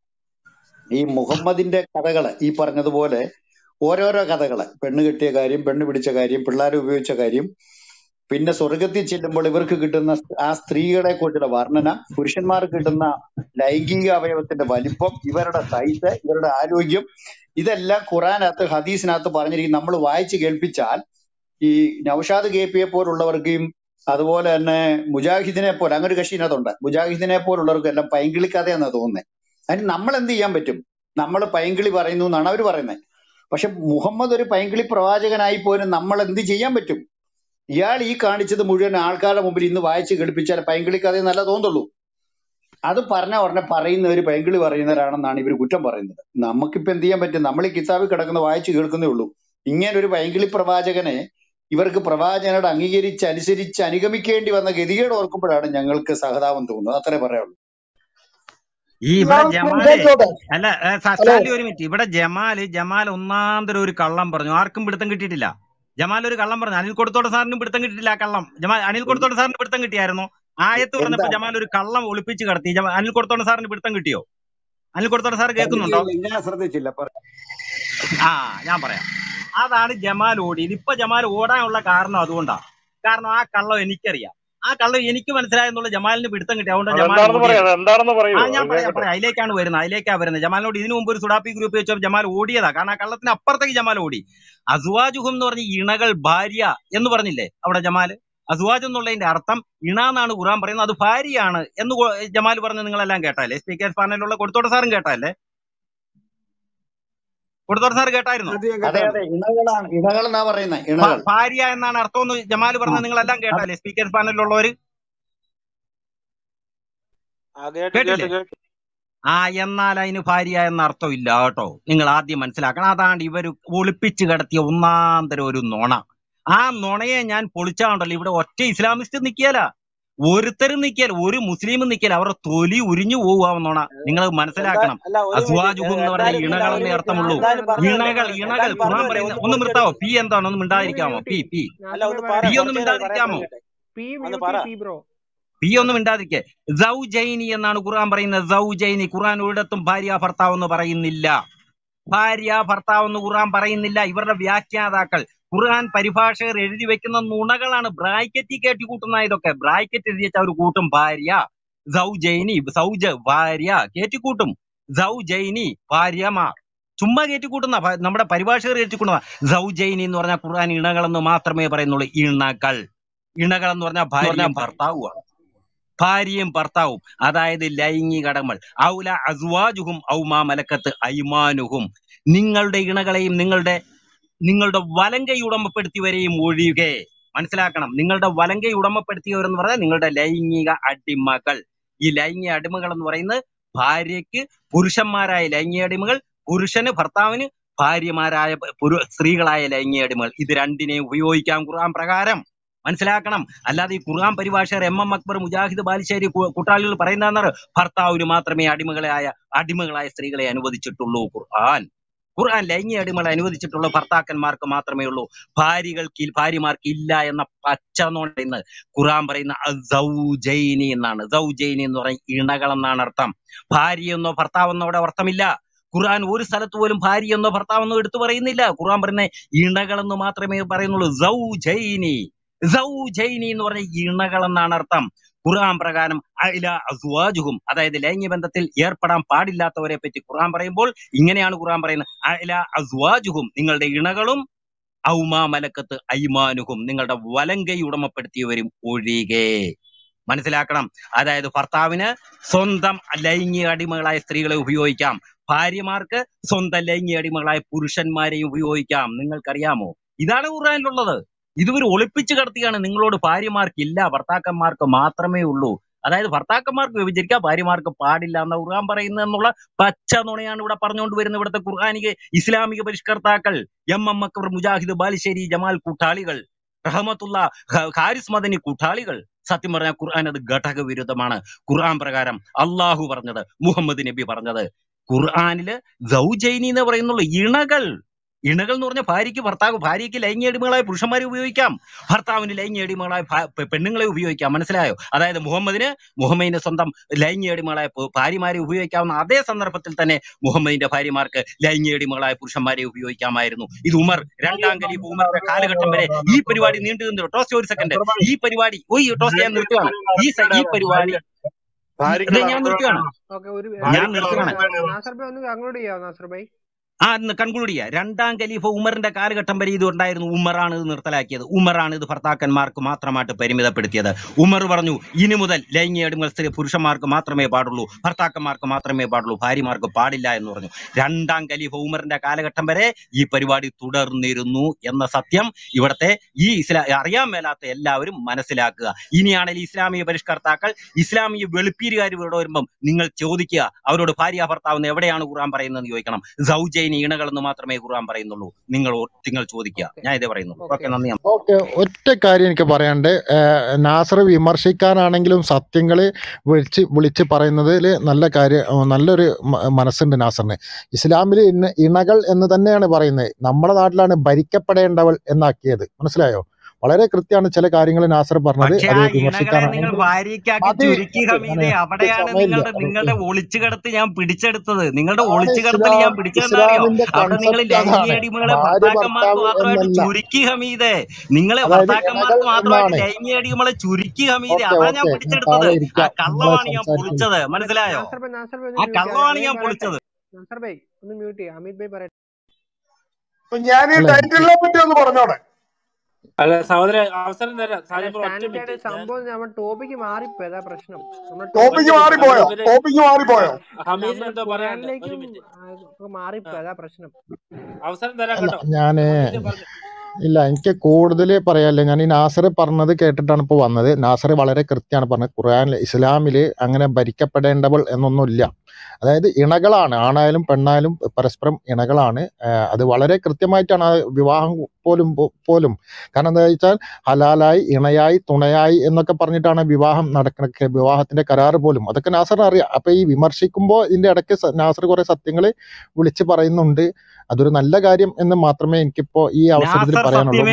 ഈ മുഹമ്മദിന്റെ കഥകള് ഈ പറഞ്ഞതുപോലെ ഓരോരോ കഥകള്, പെണ്ണ് കെട്ടിയ കാര്യം, പെണ്ണ് പിടിച്ച കാര്യം, പിള്ളേരെ ഉപയോഗിച്ച കാര്യം, പിന്നെ സ്വർഗത്തിൽ ചെല്ലുമ്പോൾ ഇവർക്ക് കിട്ടുന്ന ആ സ്ത്രീകളെ കുറിച്ചുള്ള വർണ്ണന, പുരുഷന്മാർക്ക് കിട്ടുന്ന ലൈംഗിക അവയവത്തിന്റെ വലിപ്പം, ഇവരുടെ സൈസ്, ഇവരുടെ ആരോഗ്യം, ഇതെല്ലാം ഖുറാനകത്ത് ഹദീസിനകത്ത് പറഞ്ഞിരിക്കും. നമ്മൾ വായിച്ച് കേൾപ്പിച്ചാൽ ഈ നൗഷാദ് KP പോലുള്ളവർക്കും അതുപോലെ തന്നെ മുജാഹിദിനെ പോലെ അങ്ങനെ ഒരു കക്ഷിനകത്തുണ്ട്, മുജാഹിദിനെ പോലുള്ളവർക്കും എല്ലാം പൈങ്കിളി കഥയെന്നാണ് തോന്നുന്നത്. അതിന് നമ്മൾ എന്ത് ചെയ്യാൻ പറ്റും? നമ്മൾ പൈങ്കിളി പറയുന്നു എന്നാണ് അവർ പറയുന്നത്. പക്ഷെ മുഹമ്മദ് ഒരു പൈങ്കിളി പ്രവാചകനായി പോലും നമ്മൾ എന്ത് ചെയ്യാൻ പറ്റും? ഇയാൾ ഈ കാണിച്ചത് മുഴുവൻ ആൾക്കാരുടെ മുമ്പിൽ ഇന്ന് വായിച്ച് കേൾപ്പിച്ചാൽ പൈങ്കിളി കഥയെന്നല്ല തോന്നുള്ളൂ. അത് പറഞ്ഞ ഉടനെ പറയുന്നവർ പൈങ്കിളി പറയുന്നവരാണെന്നാണ് ഇവർ കുറ്റം പറയുന്നത്. നമുക്കിപ്പോ എന്ത് ചെയ്യാൻ പറ്റും? നമ്മൾ ഈ കിതാബിൽ കിടക്കുന്ന വായിച്ച് കേൾക്കുന്നേ ഉള്ളൂ. ഇങ്ങനെ ഒരു പൈങ്കിളി പ്രവാചകനെ ഇവർക്ക് പ്രവാചകനോട് അംഗീകരിച്ച് അനുസരിച്ച് അനുഗമിക്കേണ്ടി വന്ന ഗതികേട് ഓർക്കുമ്പോഴാണ് ഞങ്ങൾക്ക് സഹതാപം തോന്നുന്നത്. അത്രേ പറയാനുള്ളൂ.
ഈ ഇവിടെ ജമാല് അല്ല സ്റ്റാൻലി ഒരു മിനിറ്റ്. ഇവിടെ ജമാൽ ഒന്നാന്തരം ഒരു കള്ളം പറഞ്ഞു. ആർക്കും പിടുത്തം കിട്ടിയിട്ടില്ല. ജമാൽ ഒരു കള്ളം പറഞ്ഞു. അനിൽ കൊടുത്തോട്ട സാറിനും പിടുത്തം കിട്ടിയിട്ടില്ല. ആ കള്ളം അനിൽ കൊടുത്തോട്ട സാറിന് പിടുത്തം കിട്ടിയായിരുന്നു. ആയത്ത് പറഞ്ഞപ്പോ ജമാൽ ഒരു കള്ളം ഒളിപ്പിച്ച് കടത്തി. അനിൽ കൊടുത്തോട്ട സാറിന് പിടുത്തം കിട്ടിയോ? അനിൽ കൊടുത്തോട്ട സാർ കേൾക്കുന്നുണ്ടോ?
ഞാൻ ശ്രദ്ധിച്ചില്ല.
ഞാൻ പറയാം. അതാണ് ജമാൽ ഓടിയത്. ഇപ്പൊ ജമാൽ ഓടാനുള്ള കാരണം അതുകൊണ്ടാണ്. കാരണം ആ കള്ളം എനിക്കറിയാം. ആ കള്ളം എനിക്ക് മനസ്സിലായെന്നുള്ള ജമാലിന് പിടുത്തം കിട്ടി. അതുകൊണ്ട് ജമാൽ ഞാൻ പറയാം. അതിലേക്കാണ് വരുന്നത്. ജമാലിനോട് ഇതിനു മുമ്പ് ഒരു സുഡാപ്പി ഗ്രൂപ്പ് വെച്ചപ്പോൾ ജമാൽ ഓടിയതാ. കാരണം ആ കള്ളത്തിന് അപ്പുറത്തേക്ക് ജമാൽ ഓടി. അസ്വാജുഹും എന്ന് പറഞ്ഞ ഇണകൾ, ഭാര്യ എന്ന് പറഞ്ഞില്ലേ അവിടെ ജമാല്? അസ്വാജ് എന്നുള്ളതിന്റെ അർത്ഥം ഇണ എന്നാണ് ഖുർആൻ പറയുന്നത്. അത് ഭാര്യയാണ് എന്ന് ജമാൽ പറഞ്ഞ് നിങ്ങളെല്ലാം കേട്ടല്ലേ? സ്പീക്കേഴ്സ് പാനലിലുള്ള കൊടുത്തോട്ട സാറും കേട്ടല്ലേ? കൊടുത്തോട്ട സാർ കേട്ടായിരുന്നു?
ഇണകളെന്നാ പറയുന്നത്. ഇണകൾ
ഭാര്യ എന്നാണ് അർത്ഥം എന്ന് ജമാൽ പറഞ്ഞത് നിങ്ങളെല്ലാം കേട്ടല്ലേ? സ്പീക്കേഴ്സ് പാനലിലുള്ളവര് കേട്ടില്ലേ? എന്നാൽ അതിന് ഭാര്യ എന്ന അർത്ഥം ഇല്ല കേട്ടോ. നിങ്ങൾ ആദ്യം മനസ്സിലാക്കണം. അതാണ് ഇവർ ഒളിപ്പിച്ച് കിടത്തിയ ഒന്നാന്തരം ഒരു നുണ. ആ നുണയെ ഞാൻ പൊളിച്ചാണ്ടല്ലോ. ഇവിടെ ഒറ്റ ഇസ്ലാമിസ്റ്റ് നിൽക്കിയല്ല, ഒരുത്തരും നിൽക്കിയല്ല, ഒരു മുസ്ലിമും നിൽക്കിയല്ല. അവരുടെ തൊലി ഉരിഞ്ഞു പോവാമെന്നോണ. നിങ്ങൾ മനസ്സിലാക്കണം. അസ്വാജുഹും എന്ന് പറഞ്ഞ ഇണകളെന്നേ അർത്ഥമുള്ളൂ. ഇണകൾ ഖുർആൻ പറയുന്ന ഒന്ന് നിർത്താവോ? പി എന്താണ്? ഒന്ന് മിണ്ടാതിരിക്കാമോ? പി ഒന്ന് മിണ്ടാതിരിക്കാമോ? പി ഒന്നും മിണ്ടാതിരിക്കെ. സൗജൈനി എന്നാണ് ഖുർആൻ പറയുന്നത്. സൗജൈനി ഖുർആൻ ഒരിടത്തും ഭാര്യ ഭർത്താവ് എന്ന് പറയുന്നില്ല. ഭാര്യ ഭർത്താവ് എന്ന് ഖുർആൻ പറയുന്നില്ല. ഇവരുടെ വ്യാഖ്യാതാക്കൾ, ഖുർആൻ പരിഭാഷകർ എഴുതി വെക്കുന്ന നുണകളാണ്. ബ്രാക്കറ്റിൽ കയറ്റിക്കൂട്ടുന്ന ഇതൊക്കെ. ബ്രാക്കറ്റ് എഴുതി വെച്ചാൽ ഒരു കൂട്ടും ഭാര്യ. സൗജൈനി ഭാര്യ കയറ്റിക്കൂട്ടും. സൗജൈനി ഭാര്യമാർ ചുമ്മാ കയറ്റിക്കൂട്ടുന്ന നമ്മുടെ പരിഭാഷകർ കയറ്റിക്കൂട്ടുന്ന. സൗജൈനി എന്ന് പറഞ്ഞാൽ ഖുർആൻ ഇണകളെന്ന് മാത്രമേ പറയുന്നുള്ളൂ. ഇണകൾ എന്ന് പറഞ്ഞാൽ ഭാര്യയും ഭർത്താവുമാണ്. ഭാര്യയും ഭർത്താവും, അതായത് ലൈംഗിക കടമകൾ. ഔല അസ്വാജുഹും ഔമാ മലക്കത്ത് ഐമാനുഹും, നിങ്ങളുടെ ഇണകളെയും നിങ്ങളുടെ വലങ്കൈ ഉടമപ്പെടുത്തിയവരെയും ഒഴികെ മനസ്സിലാക്കണം. നിങ്ങളുടെ വലങ്കൈ ഉടമപ്പെടുത്തിയവരെന്ന് പറഞ്ഞാൽ നിങ്ങളുടെ ലൈംഗിക അടിമകൾ. ഈ ലൈംഗിക അടിമകൾ എന്ന് പറയുന്നത് ഭാര്യയ്ക്ക് പുരുഷന്മാരായ ലൈംഗിക അടിമകൾ, പുരുഷന് ഭർത്താവിന് ഭാര്യമാരായ സ്ത്രീകളായ ലൈംഗിക അടിമകൾ. ഇത് രണ്ടിനെയും ഉപയോഗിക്കാം ഖുർആൻ പ്രകാരം. മനസ്സിലാക്കണം. അല്ലാതെ ഈ ഖുർആൻ പരിഭാഷകർ എം അക്ബർ, മുജാഹിദ് ബാലുശ്ശേരി കൂട്ടാളികൾ പറയുന്നതെന്ന് ഭർത്താവിന് മാത്രമേ അടിമകളായ സ്ത്രീകളെ അനുവദിച്ചിട്ടുള്ളൂ. ഖുർആൻ ലൈംഗിക അടിമകളെ അനുവദിച്ചിട്ടുള്ള ഭർത്താക്കന്മാർക്ക് മാത്രമേ ഉള്ളൂ. ഭാര്യമാർക്ക് ഇല്ല എന്ന പച്ച നോണ്ടെന്ന് ഖുർആൻ പറയുന്ന സൗജൈനി എന്നാണ്. സൗജൈനി എന്ന് പറഞ്ഞ ഇണകൾ എന്നാണ് അർത്ഥം. ഭാര്യയെന്നോ ഭർത്താവെന്നോ അവിടെ അർത്ഥമില്ല. ഖുർആൻ ഒരു സ്ഥലത്ത് പോലും ഭാര്യയെന്നോ ഭർത്താവെന്നോ എടുത്തു പറയുന്നില്ല. ഖുർആൻ പറയുന്ന ഇണകളെന്ന് മാത്രമേ പറയുന്നുള്ളൂ. സൗജൈനി എന്ന് പറഞ്ഞ ഇണകൾ എന്നാണ് അർത്ഥം. ഖുർആൻ പ്രകാരം അസ്വാജുഹും, അതായത് ലൈംഗിക ബന്ധത്തിൽ ഏർപ്പെടാൻ പാടില്ലാത്തവരെ പറ്റി ഖുർആൻ പറയുമ്പോൾ ഇങ്ങനെയാണ് ഖുർആൻ പറയുന്നത്: അസ്വാജുഹും, നിങ്ങളുടെ ഇണകളും, ഔമാ മലക്കത്ത് ഐമാനുഹും, നിങ്ങളുടെ വലങ്കൈ ഉടമപ്പെടുത്തിയവരും ഒഴികെ. മനസ്സിലാക്കണം. അതായത് ഭർത്താവിന് സ്വന്തം ലൈംഗിക അടിമകളായ സ്ത്രീകളെ ഉപയോഗിക്കാം, ഭാര്യമാർക്ക് സ്വന്തം ലൈംഗിക അടിമകളായ പുരുഷന്മാരെയും ഉപയോഗിക്കാം. നിങ്ങൾക്കറിയാമോ? ഇതാണ് ഖുർആനിലുള്ളത്. ഇതുവർ ഒളിപ്പിച്ചു കിടത്തിയാണ്. നിങ്ങളോട് ഭാര്യമാർക്കില്ല, ഭർത്താക്കന്മാർക്ക് മാത്രമേ ഉള്ളൂ. അതായത് ഭർത്താക്കന്മാർക്ക് വിഭജിക്കാം, ഭാര്യമാർക്ക് പാടില്ല എന്ന ഖുർആൻ പറയുന്നത് എന്നുള്ള പച്ച നുണയാണ് ഇവിടെ പറഞ്ഞുകൊണ്ട് വരുന്നത്. ഇവിടുത്തെ ഖുർആനിക ഇസ്ലാമിക പരിഷ്കർത്താക്കൾ എം അക്ബർ, മുജാഹിദ് ബാലുശ്ശേരി, ജമാൽ കൂട്ടാളികൾ, റഹ്മത്തുള്ള ഹാരിസ് മദനി കൂട്ടാളികൾ. സത്യം പറഞ്ഞാൽ ഖുർആൻ അത് ഘടകവിരുദ്ധമാണ്. ഖുർആൻ പ്രകാരം അള്ളാഹു പറഞ്ഞത്, മുഹമ്മദ് നബി പറഞ്ഞത്, ഖുർആനില് സൗജൈനി എന്ന് പറയുന്നുള്ളൂ. ഇണകൾ എന്ന് പറഞ്ഞാൽ ഭാര്യയ്ക്ക് ലൈംഗിക അടിമകളായ പുരുഷന്മാരെ ഉപയോഗിക്കാം, ഭർത്താവിന് ലൈംഗിക അടിമകളായ പെണ്ണുങ്ങളെ ഉപയോഗിക്കാം. മനസ്സിലായോ? അതായത് മുഹമ്മദിന്റെ സ്വന്തം ലൈംഗിക അടിമകളായ ഭാര്യമാരെ ഉപയോഗിക്കാവുന്ന അതേ സന്ദർഭത്തിൽ തന്നെ മുഹമ്മദിന്റെ ഭാര്യമാർക്ക് ലൈംഗിക അടിമകളായ പുരുഷന്മാരെ ഉപയോഗിക്കാമായിരുന്നു. ഇത് രണ്ടാം ഖലീഫ ഉമറിന്റെ കാലഘട്ടം വരെ ഈ പരിപാടി നീണ്ടു നിന്നു. ടോസ്റ്റ് ഒരു സെക്കൻഡ്, ഈ പരിപാടി ടോസ്റ്റ് ഞാൻ നിർത്തുകയാണ്. ഈ പരിപാടി ഞാൻ നിർത്തുകയാണ്.
നാസർ ഭായ് ഒന്ന് കൺക്ലൂഡ് ചെയ്യാവോ? നാസർ ഭായ്
കൺക്ലൂഡ് ചെയ്യാം. രണ്ടാം ഖലീഫ ഉമറിന്റെ കാലഘട്ടം വരെ ഇത് ഉണ്ടായിരുന്നു. ഉമറാണ് ഇത് നിർത്തലാക്കിയത്. ഉമറാണ് ഇത് ഭർത്താക്കന്മാർക്ക് മാത്രമായിട്ട് പരിമിതപ്പെടുത്തിയത്. ഉമർ പറഞ്ഞു, ഇനി മുതൽ ലൈംഗിക അടിമകൾ പുരുഷന്മാർക്ക് മാത്രമേ പാടുള്ളൂ, ഭർത്താക്കന്മാർക്ക് മാത്രമേ പാടുള്ളൂ, ഭാര്യമാർക്ക് പാടില്ല എന്ന് പറഞ്ഞു. രണ്ടാം ഖലീഫ ഉമറിന്റെ കാലഘട്ടം വരെ ഈ പരിപാടി തുടർന്നിരുന്നു എന്ന സത്യം ഇവിടത്തെ ഈ അറിയാൻ മേലാത്ത എല്ലാവരും മനസ്സിലാക്കുക. ഇനിയാണെങ്കിൽ ഇസ്ലാമിക പരിഷ്കർത്താക്കൾ, ഇസ്ലാമിക വെളുപ്പീരുകാർ ഇവിടെ വരുമ്പം നിങ്ങൾ ചോദിക്കുക, അവരോട് ഭാര്യ ഭർത്താവ് എവിടെയാണ് ഖുർആൻ പറയുന്നതെന്ന് ചോദിക്കണം. സൗജൈനി ഇണകളെന്ന് മാത്രമേ ഖുർആൻ പറയുന്നുള്ളൂ. നിങ്ങൾ ചോദിക്കുക. ഞാൻ ഇതേ പറയുന്നുള്ളൂ. ഓക്കെ, നന്ദി.
ഓക്കെ, ഒറ്റ കാര്യം എനിക്ക് പറയാണ്ട്, നാസർ വിമർശിക്കാനാണെങ്കിലും സത്യങ്ങള് വിളിച്ച് പറയുന്നതിൽ നല്ലൊരു മനസ്സുണ്ട് നാസറിന്. ഇസ്ലാമിൽ ഇണകൾ എന്ന് തന്നെയാണ് പറയുന്നത്. നമ്മുടെ നാട്ടിലാണ് ഭരിക്കപ്പെടേണ്ടവൾ എന്നാക്കിയത്. മനസ്സിലായോ? വളരെ കൃത്യമാണ് ചില കാര്യങ്ങൾ നാസർ പറഞ്ഞത്. അത്
നിങ്ങൾ ഭാര്യയ്ക്കാക്കി ചുരുക്കി ഹമീദെ, അവിടെയാണ് നിങ്ങളുടെ ഒളിച്ചുകടത്ത് ഞാൻ പിടിച്ചെടുത്തത്. നിങ്ങളുടെ ഒളിച്ചുകടത്തിൽ ഞാൻ പിടിച്ചെന്നറിയോ? അവിടെ നിങ്ങൾ ലൈംഗിക അടിമകളെ ഭർത്താക്കന്മാർക്ക് മാത്രമായിട്ട് ചുരുക്കി ഹമീദെ. നിങ്ങളെ ഭർത്താക്കന്മാർക്ക് മാത്രമായിട്ട് ലൈംഗിക അടിമകളെ ചുരുക്കി ഹമീദെ. അതാണ് ഞാൻ പിടിച്ചെടുത്തത്. ആ കള്ളമാണ് ഞാൻ പൊളിച്ചത്. മനസ്സിലായോ? ആ കള്ളമാണ് ഞാൻ പൊളിച്ചത്.
നാസർ ഭായ് ഒന്ന് മ്യൂട്ട് ചെയ്യാം. അമിത് ഭായ് പറയട്ടെ.
ഞാൻ ഈ ടൈറ്റിലിനെ പറ്റി ഒന്ന് പറഞ്ഞോടെ.
അല്ല സഹോദര, അവസരം തരാം.
സംഭവം നമ്മൾ ടോപ്പിക്ക് മാറിപ്പോയി, അതാ പ്രശ്നം.
ടോപ്പിക്ക് മാറിപ്പോയോ?
ഹമീദിന് എന്തോ പറയാനിലേക്കും
മാറിപ്പോയി, അതാ പ്രശ്നം.
അവസരം തരാം കേട്ടോ.
ഇല്ല, എനിക്ക് കൂടുതൽ പറയാനില്ല. ഞാൻ ഈ നാസർ പറഞ്ഞത് കേട്ടിട്ടാണ് ഇപ്പോൾ വന്നത്. നാസർ വളരെ കൃത്യമാണ് പറഞ്ഞത്. ഖുർആനിൽ ഇസ്ലാമിൽ അങ്ങനെ ഭരിക്കപ്പെടേണ്ടവൾ എന്നൊന്നുമില്ല. അതായത് ഇണകളാണ്, ആണായാലും പെണ്ണായാലും പരസ്പരം ഇണകളാണ്. അത് വളരെ കൃത്യമായിട്ടാണ്. വിവാഹം പോലും കാരണം എന്താ വെച്ചാൽ ഹലാലായി, ഇണയായി, തുണയായി എന്നൊക്കെ പറഞ്ഞിട്ടാണ് വിവാഹം നടക്കുന്നത്. വിവാഹത്തിന്റെ കരാറ് പോലും അതൊക്കെ നാസറിന് അറിയാം. അപ്പൊ ഈ വിമർശിക്കുമ്പോൾ ഇതിന്റെ ഇടയ്ക്ക് നാസർ കുറെ സത്യങ്ങൾ വിളിച്ച് പറയുന്നുണ്ട്. അതൊരു നല്ല കാര്യം എന്ന് മാത്രമേ എനിക്കിപ്പോ ഈ അവസരത്തിൽ പറയാനുള്ളൂ.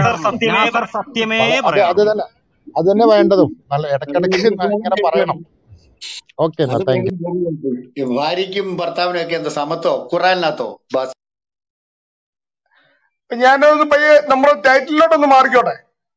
അത് തന്നെ വേണ്ടതും. നല്ല ഇടയ്ക്കിടയ്ക്ക് ഇങ്ങനെ പറയണം. ഓക്കെ, എന്നാ താങ്ക് യു.
ഭാര്യയ്ക്കും ഭർത്താവിനും ഒക്കെ എന്താ സമത്വോ ഖുർആനിനകത്തോ?
ഞാനൊന്ന് പയ്യെ നമ്മുടെ ടൈറ്റിലോട്ടൊന്ന് മാറിക്കോട്ടെ.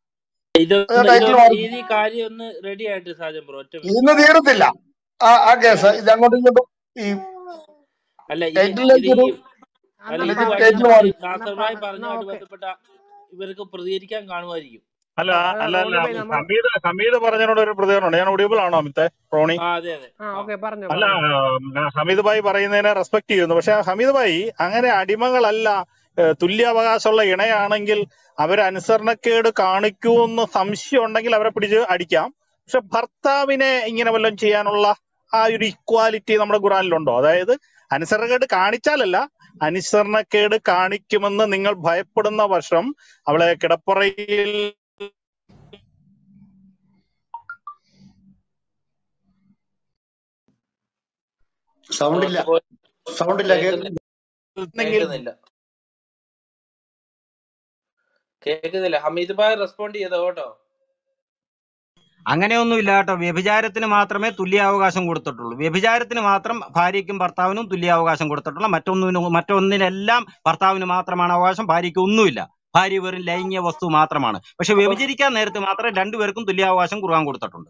ഇന്ന് തീരത്തില്ല ആ കേസ്. ഇത് അങ്ങോട്ടും ഇങ്ങോട്ടും ഈ ടൈറ്റിലേക്ക്
ഇവർക്ക് പ്രതികരിക്കാൻ കാണുമായിരിക്കും.
അല്ല അല്ല അല്ല
റോണി ഭായി നമ്മൾ
ഹമീദ് പറഞ്ഞതിനോട് ഒരു പ്രതികരണമുണ്ട്. ഞാൻ ഒഡിയബിൾ ആണോ അമിത്തെ റോണി?
അതെ അതെ.
ഓക്കെ പറഞ്ഞോ
അല്ല
പറഞ്ഞോ.
ഹമീദ് ഭായി പറയുന്നതിനെ റെസ്പെക്ട് ചെയ്യുന്നു. പക്ഷെ ഹമീദ് ഭായി അങ്ങനെ അടിമകളല്ല, തുല്യാവകാശമുള്ള ഇണയാണെങ്കിൽ അവരനുസരണക്കേട് കാണിക്കൂന്ന് സംശയം ഉണ്ടെങ്കിൽ അവരെ പിടിച്ച് അടിക്കാം. പക്ഷെ ഭർത്താവിനെ ഇങ്ങനെ വല്ലതും ചെയ്യാനുള്ള ആ ഒരു ഇക്വാലിറ്റി നമ്മുടെ ഖുറാനിലുണ്ടോ? അതായത് അനുസരണക്കേട് കാണിച്ചാലല്ല, അനുസരണക്കേട് കാണിക്കുമെന്ന് നിങ്ങൾ ഭയപ്പെടുന്ന വർഷം അവളെ കിടപ്പറയിൽ
സൗണ്ട് ഇല്ല, സൗണ്ട് ഇല്ല,
കേൾക്കുന്നില്ല. ഹമീദ് ഭായ് റെസ്പോണ്ട് ചെയ്തോ കേട്ടോ.
അങ്ങനെയൊന്നുമില്ല കേട്ടോ. വ്യഭിചാരത്തിന് മാത്രമേ തുല്യാവകാശം കൊടുത്തിട്ടുള്ളൂ. വ്യഭിചാരത്തിന് മാത്രം ഭാര്യയ്ക്കും ഭർത്താവിനും തുല്യാവകാശം കൊടുത്തിട്ടുള്ള, മറ്റൊന്നിനെല്ലാം ഭർത്താവിന് മാത്രമാണ് അവകാശം, ഭാര്യയ്ക്ക് ഒന്നുമില്ല. ഭാര്യ വെറും ലൈംഗിക വസ്തു മാത്രമാണ്. പക്ഷെ വ്യഭിചരിക്കാൻ നേരത്ത് മാത്രം രണ്ടുപേർക്കും തുല്യാവകാശം ഖുർആൻ കൊടുത്തിട്ടുണ്ട്.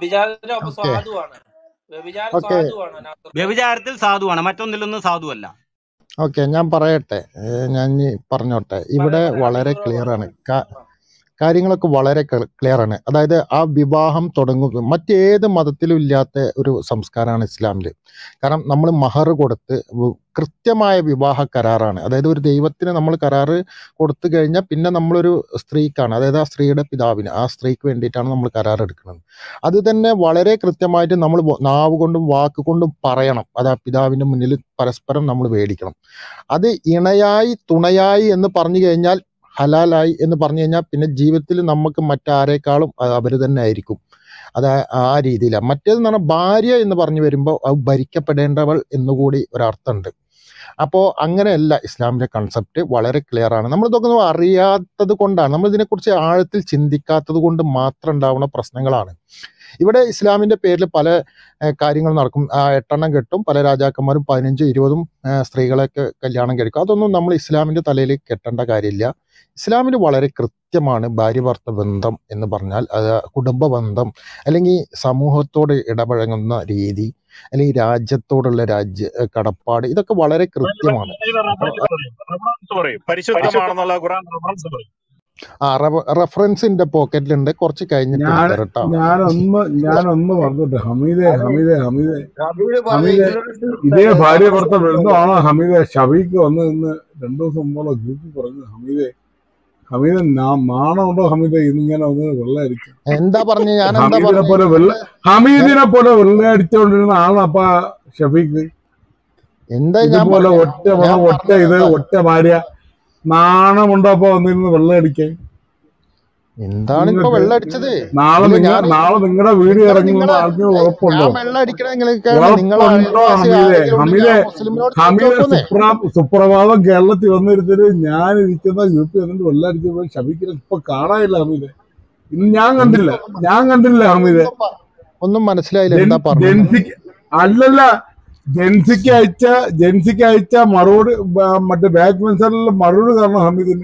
വ്യഭിചാരത്തിൽ സാധുവാണ്, മറ്റൊന്നിലൊന്നും സാധുവല്ല.
ഓക്കെ, ഞാൻ പറയട്ടെ, ഞാൻ പറഞ്ഞോട്ടെ. ഇവിടെ വളരെ ക്ലിയർ ആണ്, കാര്യങ്ങളൊക്കെ വളരെ ക്ലിയർ ആണ്. അതായത് ആ വിവാഹം തുടങ്ങും മറ്റേത് മതത്തിലും ഇല്ലാത്ത ഒരു സംസ്കാരമാണ് ഇസ്ലാമിൽ. കാരണം നമ്മൾ മഹർ കൊടുത്ത് കൃത്യമായ വിവാഹ കരാറാണ്. അതായത് ഒരു ദൈവത്തിന് നമ്മൾ കരാറ് കൊടുത്തു കഴിഞ്ഞാൽ പിന്നെ നമ്മളൊരു സ്ത്രീക്കാണ്, അതായത് ആ സ്ത്രീയുടെ പിതാവിന്, ആ സ്ത്രീക്ക് വേണ്ടിയിട്ടാണ് നമ്മൾ കരാർ എടുക്കുന്നത്. അത് തന്നെ വളരെ കൃത്യമായിട്ട് നമ്മൾ നാവ് കൊണ്ടും വാക്ക് കൊണ്ടും പറയണം. അത് ആ പിതാവിൻ്റെ മുന്നിൽ പരസ്പരം നമ്മൾ മേടിക്കണം. അത് ഇണയായി തുണയായി എന്ന് പറഞ്ഞു കഴിഞ്ഞാൽ, ഹലാലായി എന്ന് പറഞ്ഞു കഴിഞ്ഞാൽ പിന്നെ ജീവിതത്തിൽ നമുക്ക് മറ്റാരേക്കാളും അവർ തന്നെ ആയിരിക്കും. അത് ആ രീതിയിലാണ്. മറ്റേതെന്ന് പറഞ്ഞാൽ ഭാര്യ എന്ന് പറഞ്ഞു വരുമ്പോൾ അത് ഭരിക്കപ്പെടേണ്ടവൾ എന്നുകൂടി ഒരർത്ഥമുണ്ട്. അപ്പോൾ അങ്ങനെയല്ല ഇസ്ലാമിൻ്റെ കൺസെപ്റ്റ്, വളരെ ക്ലിയർ ആണ്. നമ്മളിതൊക്കെ അറിയാത്തത് കൊണ്ടാണ്, നമ്മൾ ഇതിനെക്കുറിച്ച് ആഴത്തിൽ ചിന്തിക്കാത്തത് കൊണ്ട് മാത്രം ഉണ്ടാവുന്ന പ്രശ്നങ്ങളാണ്. ഇവിടെ ഇസ്ലാമിൻ്റെ പേരിൽ പല കാര്യങ്ങൾ നടക്കും. 8 കെട്ടും, പല രാജാക്കന്മാരും 15, 20 സ്ത്രീകളെയൊക്കെ കല്യാണം കഴിക്കും. അതൊന്നും നമ്മൾ ഇസ്ലാമിൻ്റെ തലയിൽ കെട്ടേണ്ട കാര്യമില്ല. ഇസ്ലാമിൽ വളരെ കൃത്യമാണ് ഭാര്യ ഭർത്ത ബന്ധം എന്ന് പറഞ്ഞാൽ, അത് കുടുംബ ബന്ധം, അല്ലെങ്കിൽ സമൂഹത്തോട് ഇടപഴകുന്ന രീതി, അല്ലെങ്കിൽ രാജ്യത്തോടുള്ള കടപ്പാട്, ഇതൊക്കെ വളരെ കൃത്യമാണ്. റെഫറൻസിന്റെ പോക്കറ്റിലുണ്ട്, കുറച്ച് കഴിഞ്ഞിട്ട് കേട്ടോ.
ഞാനൊന്ന് പറഞ്ഞോട്ടെ ഹമീദെ ഇതേ ഭാര്യ ഭർത്ത ബന്ധമാണോ ഹമീദെ ഷബീക്ക് വന്ന് നിന്ന് 2 ദിവസം മുമ്പുള്ള ഗ്രൂപ്പിൽ പറഞ്ഞു? ഹമീദ് നാണമുണ്ടോ ഹമീദെ ഇന്നിങ്ങനെ വന്ന് വെള്ളയടിക്കും?
എന്താ പറഞ്ഞു?
ഹമീദിനെ പോലെ വെള്ളയടിച്ചോണ്ടിരുന്ന ആളപ്പ ഷഫീഖ്. ഇതുപോലെ ഒറ്റ ഭാര്യ, നാണമുണ്ടോ അപ്പൊ വന്നിരുന്ന് വെള്ളയടിക്കാൻ?
എന്താണ് ഇപ്പൊ വെള്ളടിച്ചത്?
നാളെ നിങ്ങളുടെ വീഡിയോ ഇറങ്ങുന്ന ആൾക്ക് ഉറപ്പുണ്ടോ? ഹമീദെ സുപ്രഭാതം കേരളത്തിൽ വന്നിരുന്നിട്ട് ഞാൻ ഇരിക്കുന്ന ഗ്രൂപ്പിൽ വന്നിട്ട് വെള്ളടിച്ചപ്പോ ഷബീക്കിനെ ഇപ്പൊ കാണാനില്ല ഹമീദെ. ഇന്ന് ഞാൻ കണ്ടില്ല ഹമീദെ.
ഒന്നും മനസ്സിലായില്ല.
അല്ലല്ല, ജെൻസിക്ക് അയച്ച മറുപടി, മറ്റേ ബാക്ക് മെൻസറിൽ മറുപടി കാരണം ഹമീദിന്.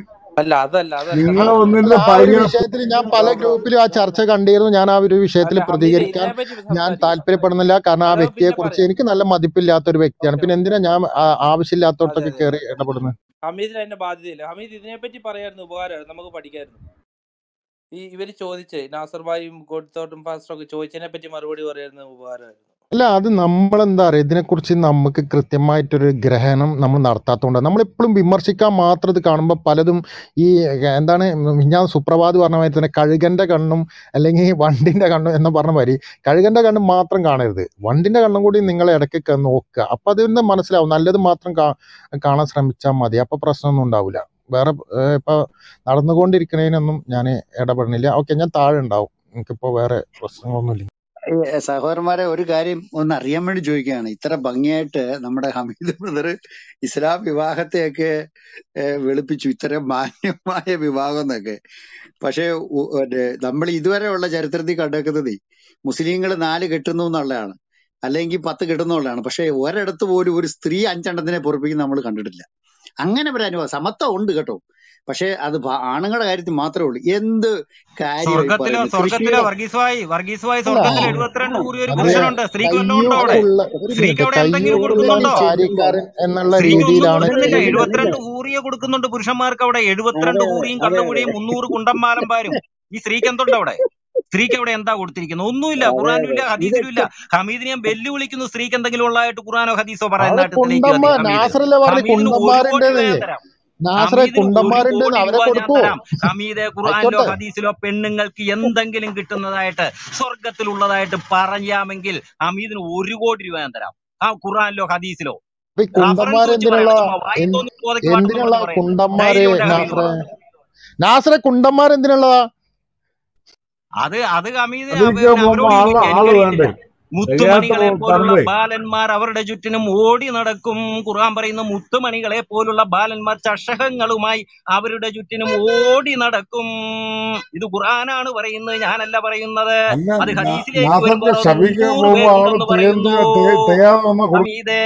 വിഷയത്തിൽ ഞാൻ പല ഗ്രൂപ്പിലും ആ ചർച്ച കണ്ടിരുന്നു. ഞാൻ ആ ഒരു വിഷയത്തിൽ പ്രതികരിക്കാൻ ഞാൻ താല്പര്യപ്പെടുന്നില്ല. കാരണം ആ വ്യക്തിയെ കുറിച്ച് എനിക്ക് നല്ല മതിപ്പില്ലാത്ത ഒരു വ്യക്തിയാണ്. പിന്നെ എന്തിനാ ഞാൻ ആവശ്യമില്ലാത്തോടത്തൊക്കെ കയറി ഇടപെടുന്നത്?
ഹമീദിന് അതിന്റെ ബാധ്യതയില്ല. ഹമീദ് ഇതിനെപ്പറ്റി പറയായിരുന്നു, ഉപകാരമായിരുന്നു, നമുക്ക് പഠിക്കായിരുന്നു. ഇവര് ചോദിച്ചേ, നാസർ ഭായും ഗോഡ്തോട്ടും ഫാസ്റ്ററൊക്കെ ചോദിച്ചതിനെ പറ്റി മറുപടി പറയായിരുന്നു, ഉപകാരമായിരുന്നു.
അല്ല, അത് നമ്മളെന്താ പറയുക, ഇതിനെക്കുറിച്ച് നമുക്ക് കൃത്യമായിട്ടൊരു ഗ്രഹണം നമ്മൾ നടത്താത്തതുകൊണ്ടാണ്. നമ്മളെപ്പോഴും വിമർശിക്കാൻ മാത്രം ഇത് കാണുമ്പോൾ പലതും ഈ എന്താണ് ഞാൻ സുപ്രഭാത് പറഞ്ഞ മാതിരി തന്നെ കഴുകൻ്റെ കണ്ണും അല്ലെങ്കിൽ വണ്ടിൻ്റെ കണ്ണും എന്ന് പറഞ്ഞ മാതിരി കഴുകൻ്റെ കണ്ണും മാത്രം കാണരുത്, വണ്ടിൻ്റെ കണ്ണും കൂടി നിങ്ങൾ ഇടയ്ക്കൊക്കെ നോക്കുക. അപ്പം അതിന് മനസ്സിലാവും, നല്ലത് മാത്രം കാണാൻ ശ്രമിച്ചാൽ മതി. അപ്പം പ്രശ്നമൊന്നും ഉണ്ടാവില്ല. വേറെ ഇപ്പം നടന്നുകൊണ്ടിരിക്കുന്നതിനൊന്നും ഞാൻ ഇടപെടുന്നില്ല. ഓക്കെ, ഞാൻ താഴെ ഉണ്ടാവും, എനിക്കിപ്പോൾ വേറെ പ്രശ്നങ്ങളൊന്നുമില്ല.
സഹോദരന്മാരെ, ഒരു കാര്യം ഒന്ന് അറിയാൻ വേണ്ടി ചോദിക്കുകയാണ്. ഇത്ര ഭംഗിയായിട്ട് നമ്മുടെ ഹമീദ് ബ്രദർ ഇസ്ലാം വിവാഹത്തെയൊക്കെ വെളുപ്പിച്ചു, ഇത്ര മാന്യമായ വിവാഹം എന്നൊക്കെ. പക്ഷെ നമ്മൾ ഇതുവരെ ഉള്ള ചരിത്രത്തിൽ കണ്ടേക്കുന്നത് മുസ്ലിങ്ങൾ 4 കെട്ടുന്നു എന്നുള്ളതാണ്, അല്ലെങ്കിൽ 10 കെട്ടുന്നു എന്നുള്ളതാണ്. പക്ഷെ ഒരിടത്ത് പോലും ഒരു സ്ത്രീ 5 എണ്ണത്തിനെ പൊറപ്പിക്കുന്ന നമ്മൾ കണ്ടിട്ടില്ല. അങ്ങനെ ഒരു അനുഭവം, സമത്വം ഉണ്ട് കേട്ടോ, പക്ഷെ അത് ആണുങ്ങളുടെ കാര്യത്തിൽ മാത്രമേ ഉള്ളൂ. എന്ത് കാര്യം
സ്വർഗത്തിലെ വർഗീസ്വായി 72 കൂറി ഒരു പുരുഷനുണ്ട്. സ്ത്രീക്ക് വല്ലതും ഉണ്ടോ അവിടെ? സ്ത്രീക്ക് അവിടെ എന്തെങ്കിലും കൊടുക്കുന്നുണ്ടോ? സ്ത്രീക്ക് ഒന്നും കൊടുക്കുന്നില്ല. 72 കൂറിയെ കൊടുക്കുന്നുണ്ട് പുരുഷന്മാർക്ക് അവിടെ. 72 കൂറിയും കണ്ണുകൂടിയും 300 കുണ്ടന്മാരന്മാരും. ഈ സ്ത്രീക്ക് എന്തുണ്ട് അവിടെ? സ്ത്രീക്ക് അവിടെ എന്താ കൊടുത്തിരിക്കുന്നത്? ഒന്നുമില്ല.
അതെ
ഖുറാനിലും ഇല്ല,
അതെ
ഹദീസിലും ഇല്ല.
ഇതൊക്കെ
ഹമീദിനെ ഞാൻ വെല്ലുവിളിക്കുന്നു, സ്ത്രീക്ക് എന്തെങ്കിലും ഉള്ളതായിട്ട് ഖുറാനോ ഹദീസോ
അവിടെ
പറയുന്നതായിട്ട് തെളിയിക്കുക
കുണ്ടമ്മ
ഹമീദ്.
നാസറല്ലേ പറഞ്ഞു
ഹമീദിന് 1 കോടി
കുണ്ടന്മാരുണ്ടെന്ന്.
രൂപ ഞാൻ തരാം.
നാസറെ
ഹമീദിന് 1
കുണ്ടന്മാരുണ്ടെന്ന്
കോടി
അവരെ
രൂപ ഞാൻ
കൊടുക്കൂ.
തരാം. ഹമീദെ ഖുറാനിലോ
ആയിക്കോട്ടെ.
ഹദീസിലോ പെണ്ണുങ്ങൾക്ക് എന്തെങ്കിലും കിട്ടുന്നതായിട്ട് സ്വർഗത്തിലുള്ളതായിട്ട് പറയാമെങ്കിൽ ഹമീദിന് 1 കോടി രൂപ ഞാൻ തരാം. ആ ഖുറാനിലോ ഹദീസിലോ
അപ്പൊ ഈ
റഫറൻസ്
കുണ്ടന്മാര്
വെച്ച്
എന്തിനുള്ള
പറയണം. ചുമ്മാ വായി തോന്നി ചോദിക്ക് പാട്ടൊന്നും
എന്തിനുള്ള
പറഞ്ഞു പറയരുത്.
കുണ്ടന്മാര്
ധൈര്യമുണ്ട് ഹമീദ്
നാസറെ?
പറ.
നാസറെ കുണ്ടന്മാർ എന്തിനുള്ളതാ?
അത് ഹമീദ്
അതിലേക്ക്
പിന്നെ അവരോട്
ആള്
ചോദിക്കുക,
ആള്
എനിക്കറിയത്തില്ല.
വേണ്ടേ?
മുത്തുമണികളെ
തികയാത്ത
പോലുള്ള
തരണ്ടേ?
ബാലന്മാർ അവരുടെ ചുറ്റിനും ഓടി നടക്കും. ഖുർആൻ പറയുന്ന മുത്തുമണികളെ പോലുള്ള ബാലന്മാർ ചഷകങ്ങളുമായി അവരുടെ ചുറ്റിനും ഓടി നടക്കും. ഇത് ഖുർആനാണ് പറയുന്നത്, ഞാനല്ല പറയുന്നത്.
അല്ല
അത് ഹദീസിലേക്ക്
നാസർക്ക്
വരുമ്പോൾ അത്
ശബിക്ക്
100
പോകുമ്പോ ആള്
പേരുണ്ടെന്ന് പറയുന്നു.
തികയാതെ വന്ന
ഹമീദേ,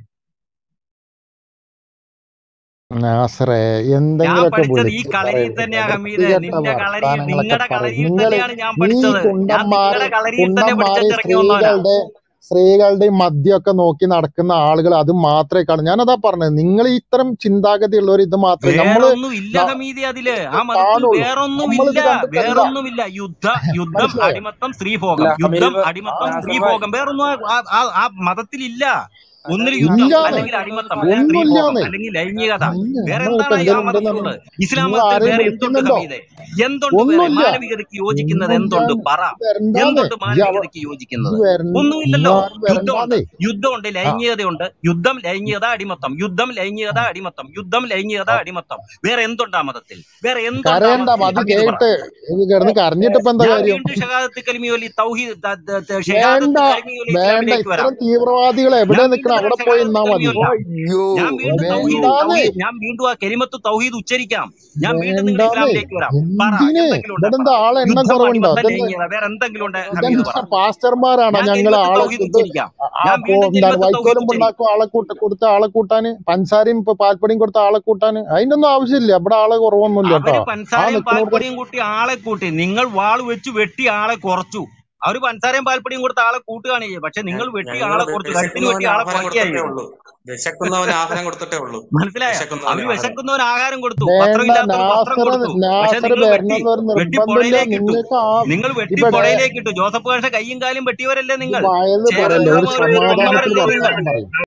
നാസറെ
ഞാൻ
എന്തെങ്കിലുമൊക്കെ
പഠിച്ചത് ഈ
വിളിച്ച്
കളരിയിൽ
പറയരുത്.
തന്നെയാ ഹമീദേ.
വൃത്തികെട്ട
നിന്റെ കളരിയിൽ,
വർത്താനങ്ങളൊക്കെ
നിങ്ങളുടെ
പറയും.
കളരിയിൽ
നിങ്ങള്
തന്നെയാണ് ഞാൻ
ഈ
പഠിച്ചത്. ഞാൻ
കുണ്ടന്മാര്
നിങ്ങളുടെ കളരിയിൽ തന്നെ
കുണ്ടന്മാര്
പഠിച്ചിറങ്ങി വന്നവനാ.
സ്ത്രീകളുടെ മദ്യമൊക്കെ നോക്കി നടക്കുന്ന ആളുകൾ അത് മാത്രമേ കാണൂ. ഞാനതാ പറഞ്ഞത്, നിങ്ങൾ ഇത്തരം ചിന്താഗതി ഉള്ളവർ ഇത് മാത്രമേ നമ്മള്
വേറൊന്നും ഇല്ല ഹമീദി അതില്. ആ മതത്തിൽ
കാണുള്ളൂ.
വേറൊന്നും
നമ്മളിത്
ഇല്ല,
കണ്ടിട്ടല്ല.
വേറൊന്നും ഇല്ല. യുദ്ധം,
മനസ്സിലായോ?
അടിമത്തം, സ്ത്രീഭോഗം.
അല്ല
യുദ്ധം,
ഹമീദ്
അടിമത്തം,
നാസർ ഭായ്
സ്ത്രീഭോഗം. വേറൊന്നും ആ മതത്തിലില്ല. ഒന്നിൽ
അതായത്
യുദ്ധം,
ഇല്ലാന്ന്
അല്ലെങ്കിൽ അടിമത്തം,
പറയാൻ
സ്ത്രീഭോഗം,
ഒന്നുമില്ലാന്ന്
അല്ലെങ്കിൽ ലൈംഗികത. വേറെ
നമ്മളിപ്പോ
എന്താണ് ആ
എന്തെങ്കിലും ഉണ്ടെന്ന്
മതത്തിലുള്ളത്? ഇസ്ലാം
നിങ്ങൾ
മതത്തിൽ
ആരെയും
വേറെ എന്തുണ്ട്
വിളിക്കുന്നുണ്ടോ?
ഹമീദെ? എന്തുണ്ട് വേറെ?
ഒന്നുമില്ല.
മാനവികതയ്ക്ക് യോജിക്കുന്നത് എന്തുണ്ട്?
ഒന്നുമില്ലാന്ന്.
പറ.
ഇത് വരണ്ടാന്ന്.
എന്തുണ്ട് മാനവികതയ്ക്ക് യോജിക്കുന്നത്? ഒന്നുമില്ലല്ലോ.
ആരും
യുദ്ധമുണ്ട്,
വരണ്ടാന്നേ.
യുദ്ധമുണ്ട്,
ആ
ലൈംഗികതയുണ്ട്. യുദ്ധം, ലൈംഗികത, അടിമത്തം. യുദ്ധം, ലൈംഗികത, അടിമത്തം. യുദ്ധം, ലൈംഗികത,
ആ.
അടിമത്തം. വേറെ എന്തുണ്ട് ആ മതത്തിൽ? വേറെ എന്തുണ്ട് ആ
കരയണ്ട.
മതത്തിൽ?
അത്
ഹമീദ് പറ.
കേട്ട് ഇത് കിടന്ന് കരഞ്ഞിട്ട് ഇപ്പൊ എന്താ
ഞാൻ
കാര്യം?
വീണ്ടും ഷഹാദത്ത് കലിമ ചൊല്ലി തൗഹീദ്
വേണ്ട
ഷഹാദത്ത് കലിമ ചൊല്ലി
വേണ്ട.
ഇസ്ലാമിലേക്ക് വരാം.
ഇത്തരം തീവ്രവാദികൾ എവിടെ
ഞാൻ
നിൽക്കണം
വീണ്ടും
അവിടെ പോയി
ഷഹാദത്ത്
നിന്നാ
കലിമ
മതി.
ചൊല്ലാം.
അയ്യോ
ഞാൻ വീണ്ടും
വേണ്ടാന്നേ.
ഞാൻ വീണ്ടും ആ കെലിമത്ത് തൗഹീദ് ഉച്ചരിക്കാം. ഞാൻ വീണ്ടും നിങ്ങൾ
വേണ്ടാന്നേ.
ഇസ്ലാമിലേക്ക് വരാം. പറ,
എന്തിന്?
എന്തെങ്കിലും ഉണ്ട്
ഇവിടെ
പറ.
എന്താ ആളെ എണ്ണം
യുദ്ധം,
കുറവുണ്ടോ?
അടിമത്തം,
ഇതെന്താ
ലൈംഗികത, വേറെ എന്തെങ്കിലും ഉണ്ട് ഹമീദ്
ഇതെന്താ
പറ.
പാസ്റ്റർമാരാണോ
ഞാൻ
ഞങ്ങള്
കെലിമത്ത്
ആളെ
തൗഹീദ്
ഇത്
ഉച്ചരിക്കാം. ഞാൻ വീണ്ടും
എന്താണ്
കെലിമത്ത് തൗഹീദ്
വൈക്കോലും
ഉച്ചരിക്കും.
ഉണ്ടാക്കും ആളെ കൊടുത്ത ആളെ കൂട്ടാന്, പഞ്ചസാരയും ഇപ്പൊ പാൽപ്പൊടിയും കൊടുത്ത ആളെ കൂട്ടാന് അതിന്റെ ഒന്നും ആവശ്യമില്ല. ഇവിടെ ആളെ കുറവൊന്നുമില്ല കേട്ടോ.
അവര്
ആ
പഞ്ചസാരയും
നിൽക്കുന്നവർക്ക്
പാൽപ്പൊടിയും കൂട്ടി ആളെ കൂട്ടി. നിങ്ങൾ വാൾ വെച്ച് വെട്ടി ആളെ കുറച്ചു. അവര് പഞ്ചസാരയും പാൽപ്പൊടിയും കൊടുത്ത ആളെ കൂട്ടുകയാണ് ചെയ്യുക. പക്ഷെ നിങ്ങൾ വെട്ടി
ഞങ്ങൾ
ആളെ കുറച്ചു. കഴുത്തിന് വെട്ടി
വിശക്കുന്നവന്
ആളെ
ആഹാരം
കുറയ്ക്കുക
കൊടുത്തിട്ടേ
ചെയ്തത്.
ഉള്ളൂ. വിശക്കുന്നവന് ആഹാരം കൊടുത്തിട്ടേ ഉള്ളൂ.
മനസ്സിലായോ?
വിശക്കുന്നവന്
അവര്
ആഹാരം.
വിശക്കുന്നവന് ആഹാരം കൊടുത്തു,
വേണ്ട.
വസ്ത്രമില്ലാത്തവർക്ക് വസ്ത്രം
നാസർ
കൊടുത്തു. പക്ഷെ
നാസർ
നിങ്ങൾ
വരണമെന്നൊരു
വെട്ടി
നിർബന്ധമില്ല.
പുഴയിലേക്ക് ഇട്ടു.
നിങ്ങൾക്ക്
നിങ്ങൾ വെട്ടി
ഇവിടെ
പുഴയിലേക്ക് ഇട്ടു. ജോസഫ് പക്ഷെ കയ്യും കാലും വെട്ടിയവരല്ലേ
ഇത്
നിങ്ങൾ?
വായെന്ന് പറയല്ലേ, ഒരു
ചേറുകളെ
സമാധാനത്തിൽ
കൊന്നവരല്ലേ നിങ്ങൾ?
വർത്താനം പറയും.